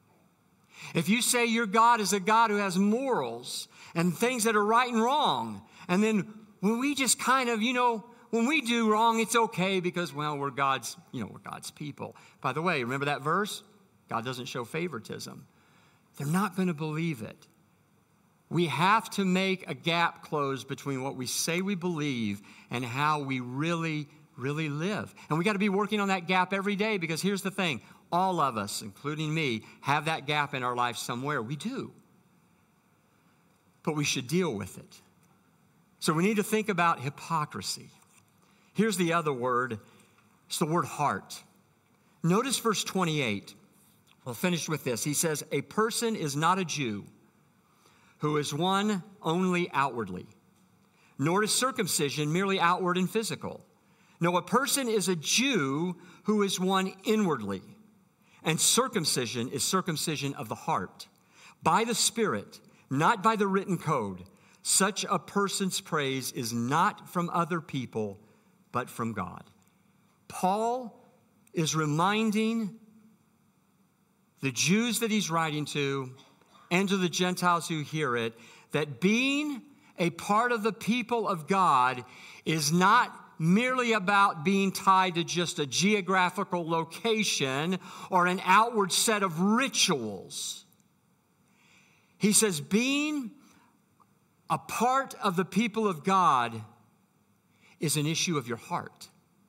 If you say your God is a God who has morals and things that are right and wrong, and then when we just kind of, you know, when we do wrong, it's okay because, well, we're God's, you know, we're God's people. By the way, remember that verse? God doesn't show favoritism. They're not going to believe it. We have to make a gap close between what we say we believe and how we really, really live. And we got to be working on that gap every day, because here's the thing. All of us, including me, have that gap in our life somewhere. We do. But we should deal with it. So we need to think about hypocrisy. Here's the other word. It's the word heart. Notice verse twenty-eight. We'll finish with this. He says, a person is not a Jew who is one only outwardly, nor is circumcision merely outward and physical. No, a person is a Jew who is one inwardly, and circumcision is circumcision of the heart, by the Spirit, not by the written code. Such a person's praise is not from other people, but from God. Paul is reminding the Jews that he's writing to and to the Gentiles who hear it that being a part of the people of God is not merely about being tied to just a geographical location or an outward set of rituals. He says being a part of the people of God is an issue of your heart.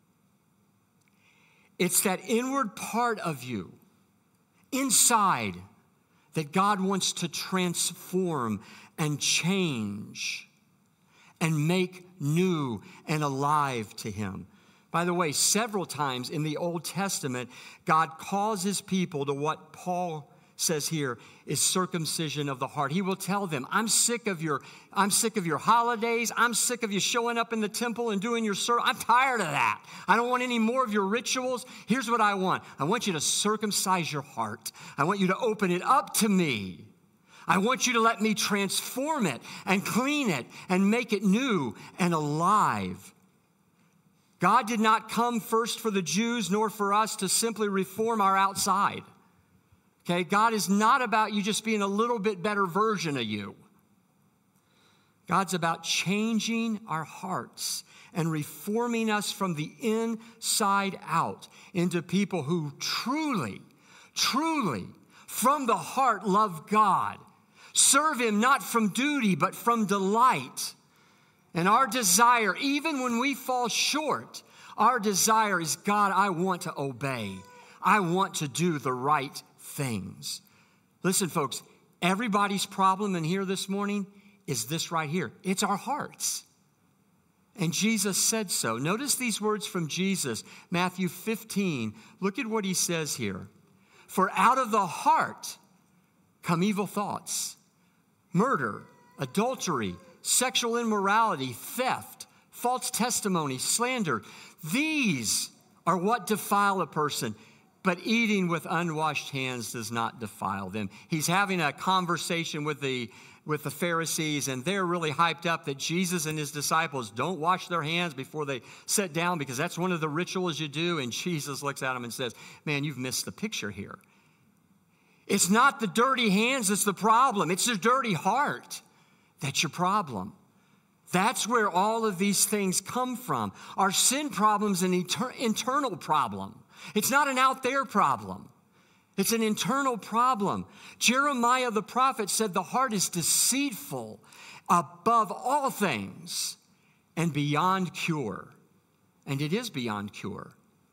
It's that inward part of you, inside, that God wants to transform and change and make new and alive to him. By the way, several times in the Old Testament, God calls his people to what Paul says here is circumcision of the heart. He will tell them, I'm sick of your, I'm sick of your holidays. I'm sick of you showing up in the temple and doing your service. I'm tired of that. I don't want any more of your rituals. Here's what I want. I want you to circumcise your heart. I want you to open it up to me. I want you to let me transform it and clean it and make it new and alive. God did not come first for the Jews nor for us to simply reform our outside. Okay, God is not about you just being a little bit better version of you. God's about changing our hearts and reforming us from the inside out into people who truly, truly, from the heart love God. Serve him not from duty, but from delight. And our desire, even when we fall short, our desire is, God, I want to obey. I want to do the right things. Listen, folks, everybody's problem in here this morning is this right here. It's our hearts. And Jesus said so. Notice these words from Jesus, Matthew fifteen. Look at what he says here. For out of the heart come evil thoughts, murder, adultery, sexual immorality, theft, false testimony, slander. These are what defile a person. But eating with unwashed hands does not defile them. He's having a conversation with the, with the Pharisees, and they're really hyped up that Jesus and his disciples don't wash their hands before they sit down because that's one of the rituals you do. And Jesus looks at them and says, man, you've missed the picture here. It's not the dirty hands that's the problem. It's the dirty heart that's your problem. That's where all of these things come from. Our sin problem's an inter- internal problem. It's not an out there problem. It's an internal problem. Jeremiah the prophet said the heart is deceitful above all things and beyond cure. And it is beyond cure.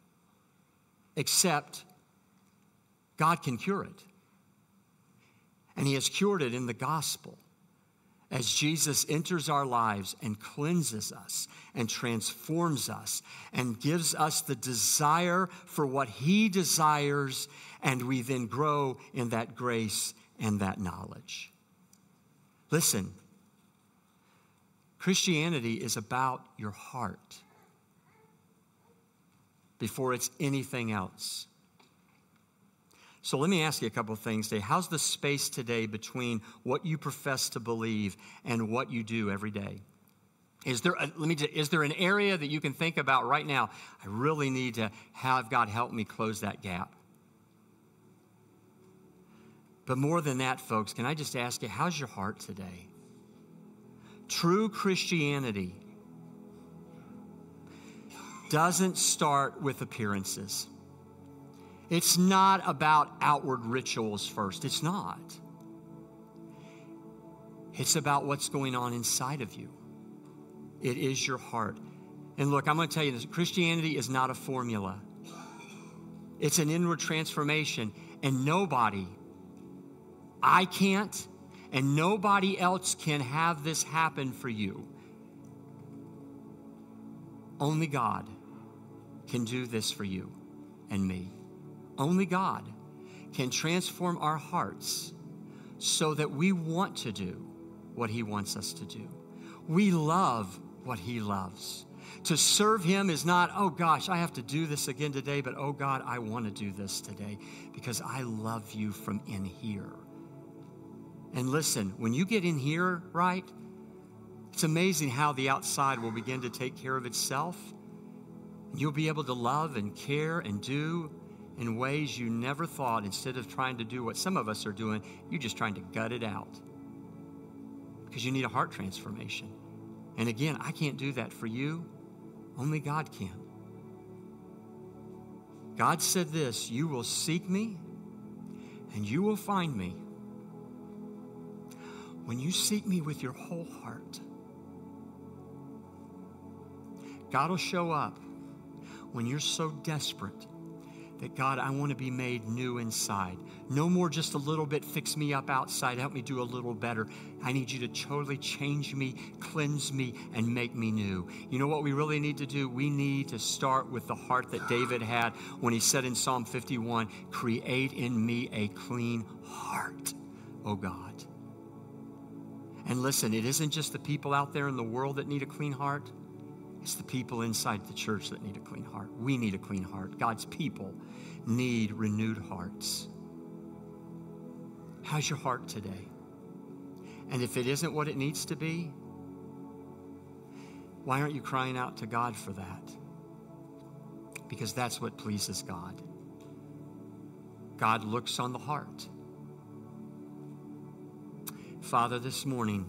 Except God can cure it. And he has cured it in the gospel. As Jesus enters our lives and cleanses us and transforms us and gives us the desire for what he desires, and we then grow in that grace and that knowledge. Listen, Christianity is about your heart before it's anything else. So let me ask you a couple of things today. How's the space today between what you profess to believe and what you do every day? Is there a, let me just, is there an area that you can think about right now? I really need to have God help me close that gap. But more than that, folks, can I just ask you, how's your heart today? True Christianity doesn't start with appearances. It's not about outward rituals first. It's not. It's about what's going on inside of you. It is your heart. And look, I'm going to tell you this. Christianity is not a formula. It's an inward transformation. And nobody, I can't, and nobody else can have this happen for you. Only God can do this for you and me. Only God can transform our hearts so that we want to do what he wants us to do. We love what he loves. To serve him is not, oh gosh, I have to do this again today, but oh God, I want to do this today because I love you from in here. And listen, when you get in here right, it's amazing how the outside will begin to take care of itself. And you'll be able to love and care and do in ways you never thought. Instead of trying to do what some of us are doing, you're just trying to gut it out because you need a heart transformation. And again, I can't do that for you. Only God can. God said this, you will seek me and you will find me when you seek me with your whole heart. God will show up when you're so desperate that, God, I want to be made new inside. No more just a little bit, fix me up outside, help me do a little better. I need you to totally change me, cleanse me, and make me new. You know what we really need to do? We need to start with the heart that David had when he said in Psalm fifty-one, create in me a clean heart, oh God. And listen, it isn't just the people out there in the world that need a clean heart. It's the people inside the church that need a clean heart. We need a clean heart. God's people need renewed hearts. How's your heart today? And if it isn't what it needs to be, why aren't you crying out to God for that? Because that's what pleases God. God looks on the heart. Father, this morning,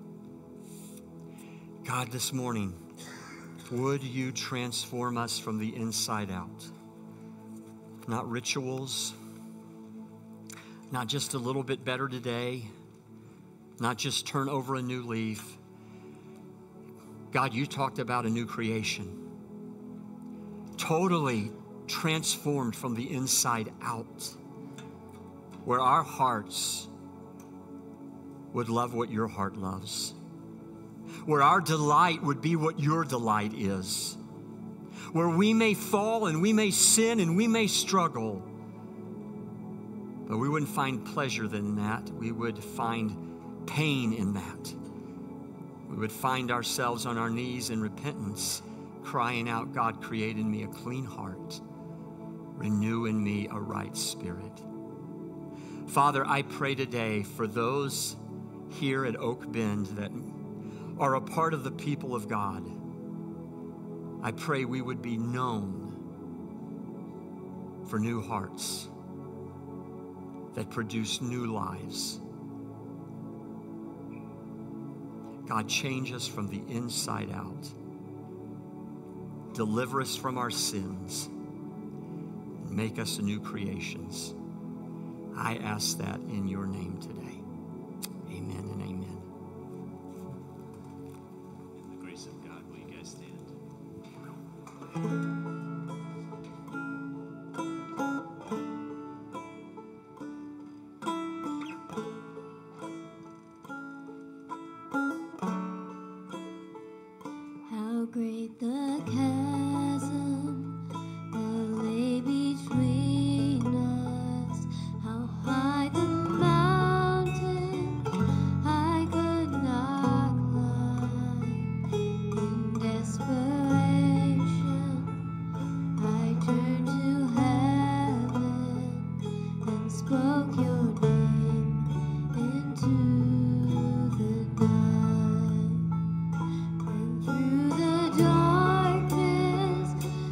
God, this morning, would you transform us from the inside out? Not rituals, not just a little bit better today, not just turn over a new leaf. God, you talked about a new creation, totally transformed from the inside out, where our hearts would love what your heart loves, where our delight would be what your delight is, where we may fall and we may sin and we may struggle, but we wouldn't find pleasure in that. We would find pain in that. We would find ourselves on our knees in repentance, crying out, God, create in me a clean heart, renew in me a right spirit. Father, I pray today for those here at Oak Bend that are a part of the people of God. I pray we would be known for new hearts that produce new lives. God, change us from the inside out. Deliver us from our sins. And make us new creations. I ask that in your name today. Amen and amen. In the grace of God, will you guys stand? How great the chasm that lay between us, how high the mountain I could not climb. In desperation, I turned to heaven and spoke your name into the night. And through the darkness,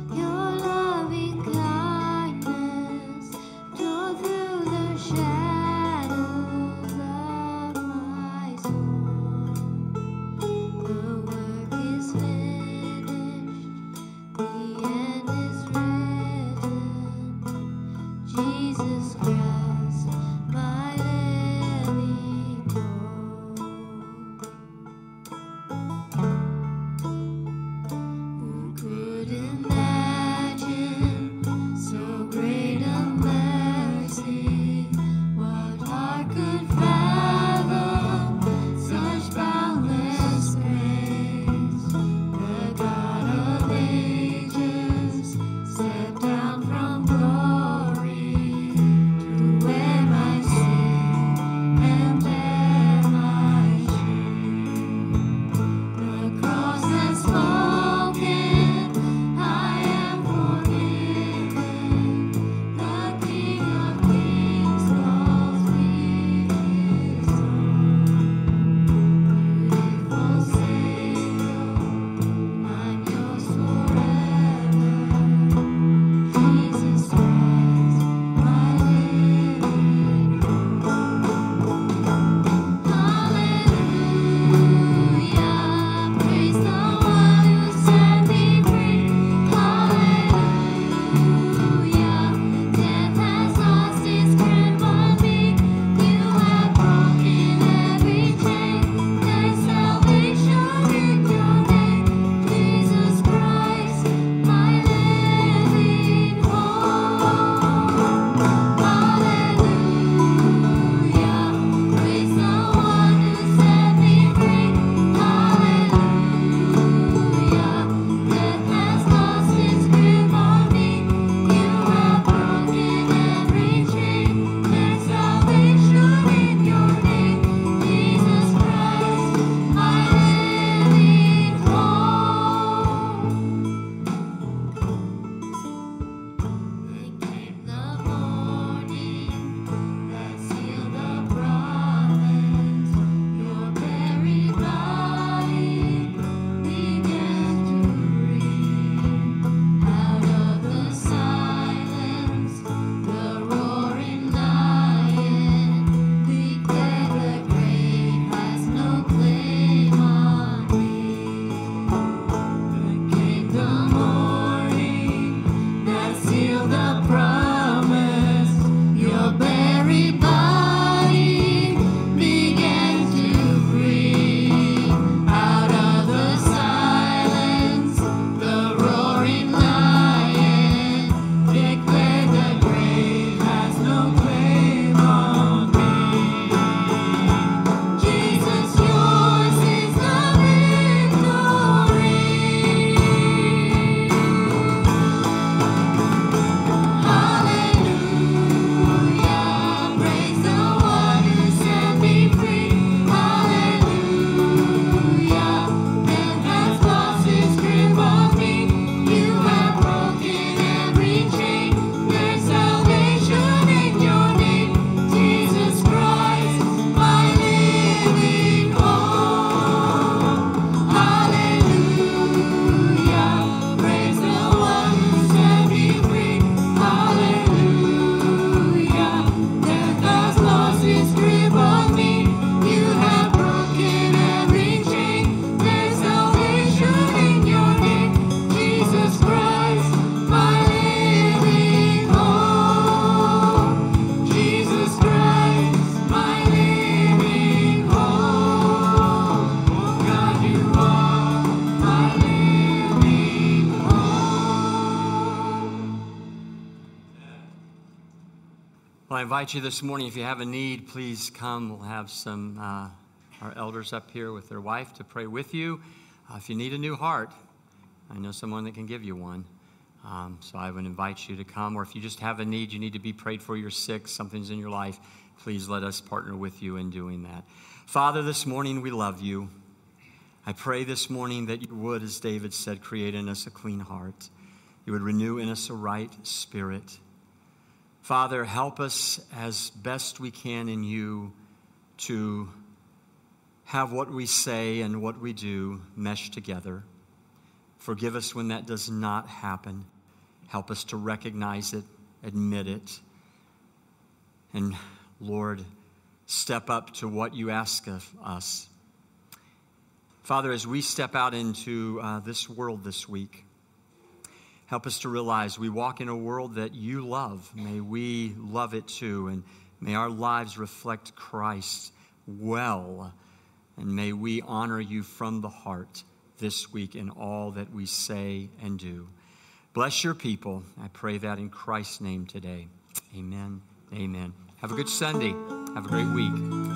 Well, I invite you this morning, if you have a need, please come. We'll have some, uh, our elders up here with their wife to pray with you. Uh, if you need a new heart, I know someone that can give you one. Um, so I would invite you to come. Or if you just have a need, you need to be prayed for, you're sick, something's in your life, please let us partner with you in doing that. Father, this morning we love you. I pray this morning that you would, as David said, create in us a clean heart. You would renew in us a right spirit. Father, help us as best we can in you to have what we say and what we do mesh together. Forgive us when that does not happen. Help us to recognize it, admit it, and Lord, step up to what you ask of us. Father, as we step out into uh, this world this week, help us to realize we walk in a world that you love. May we love it too, and may our lives reflect Christ well, and may we honor you from the heart this week in all that we say and do. Bless your people. I pray that in Christ's name today. Amen. Amen. Have a good Sunday. Have a great week.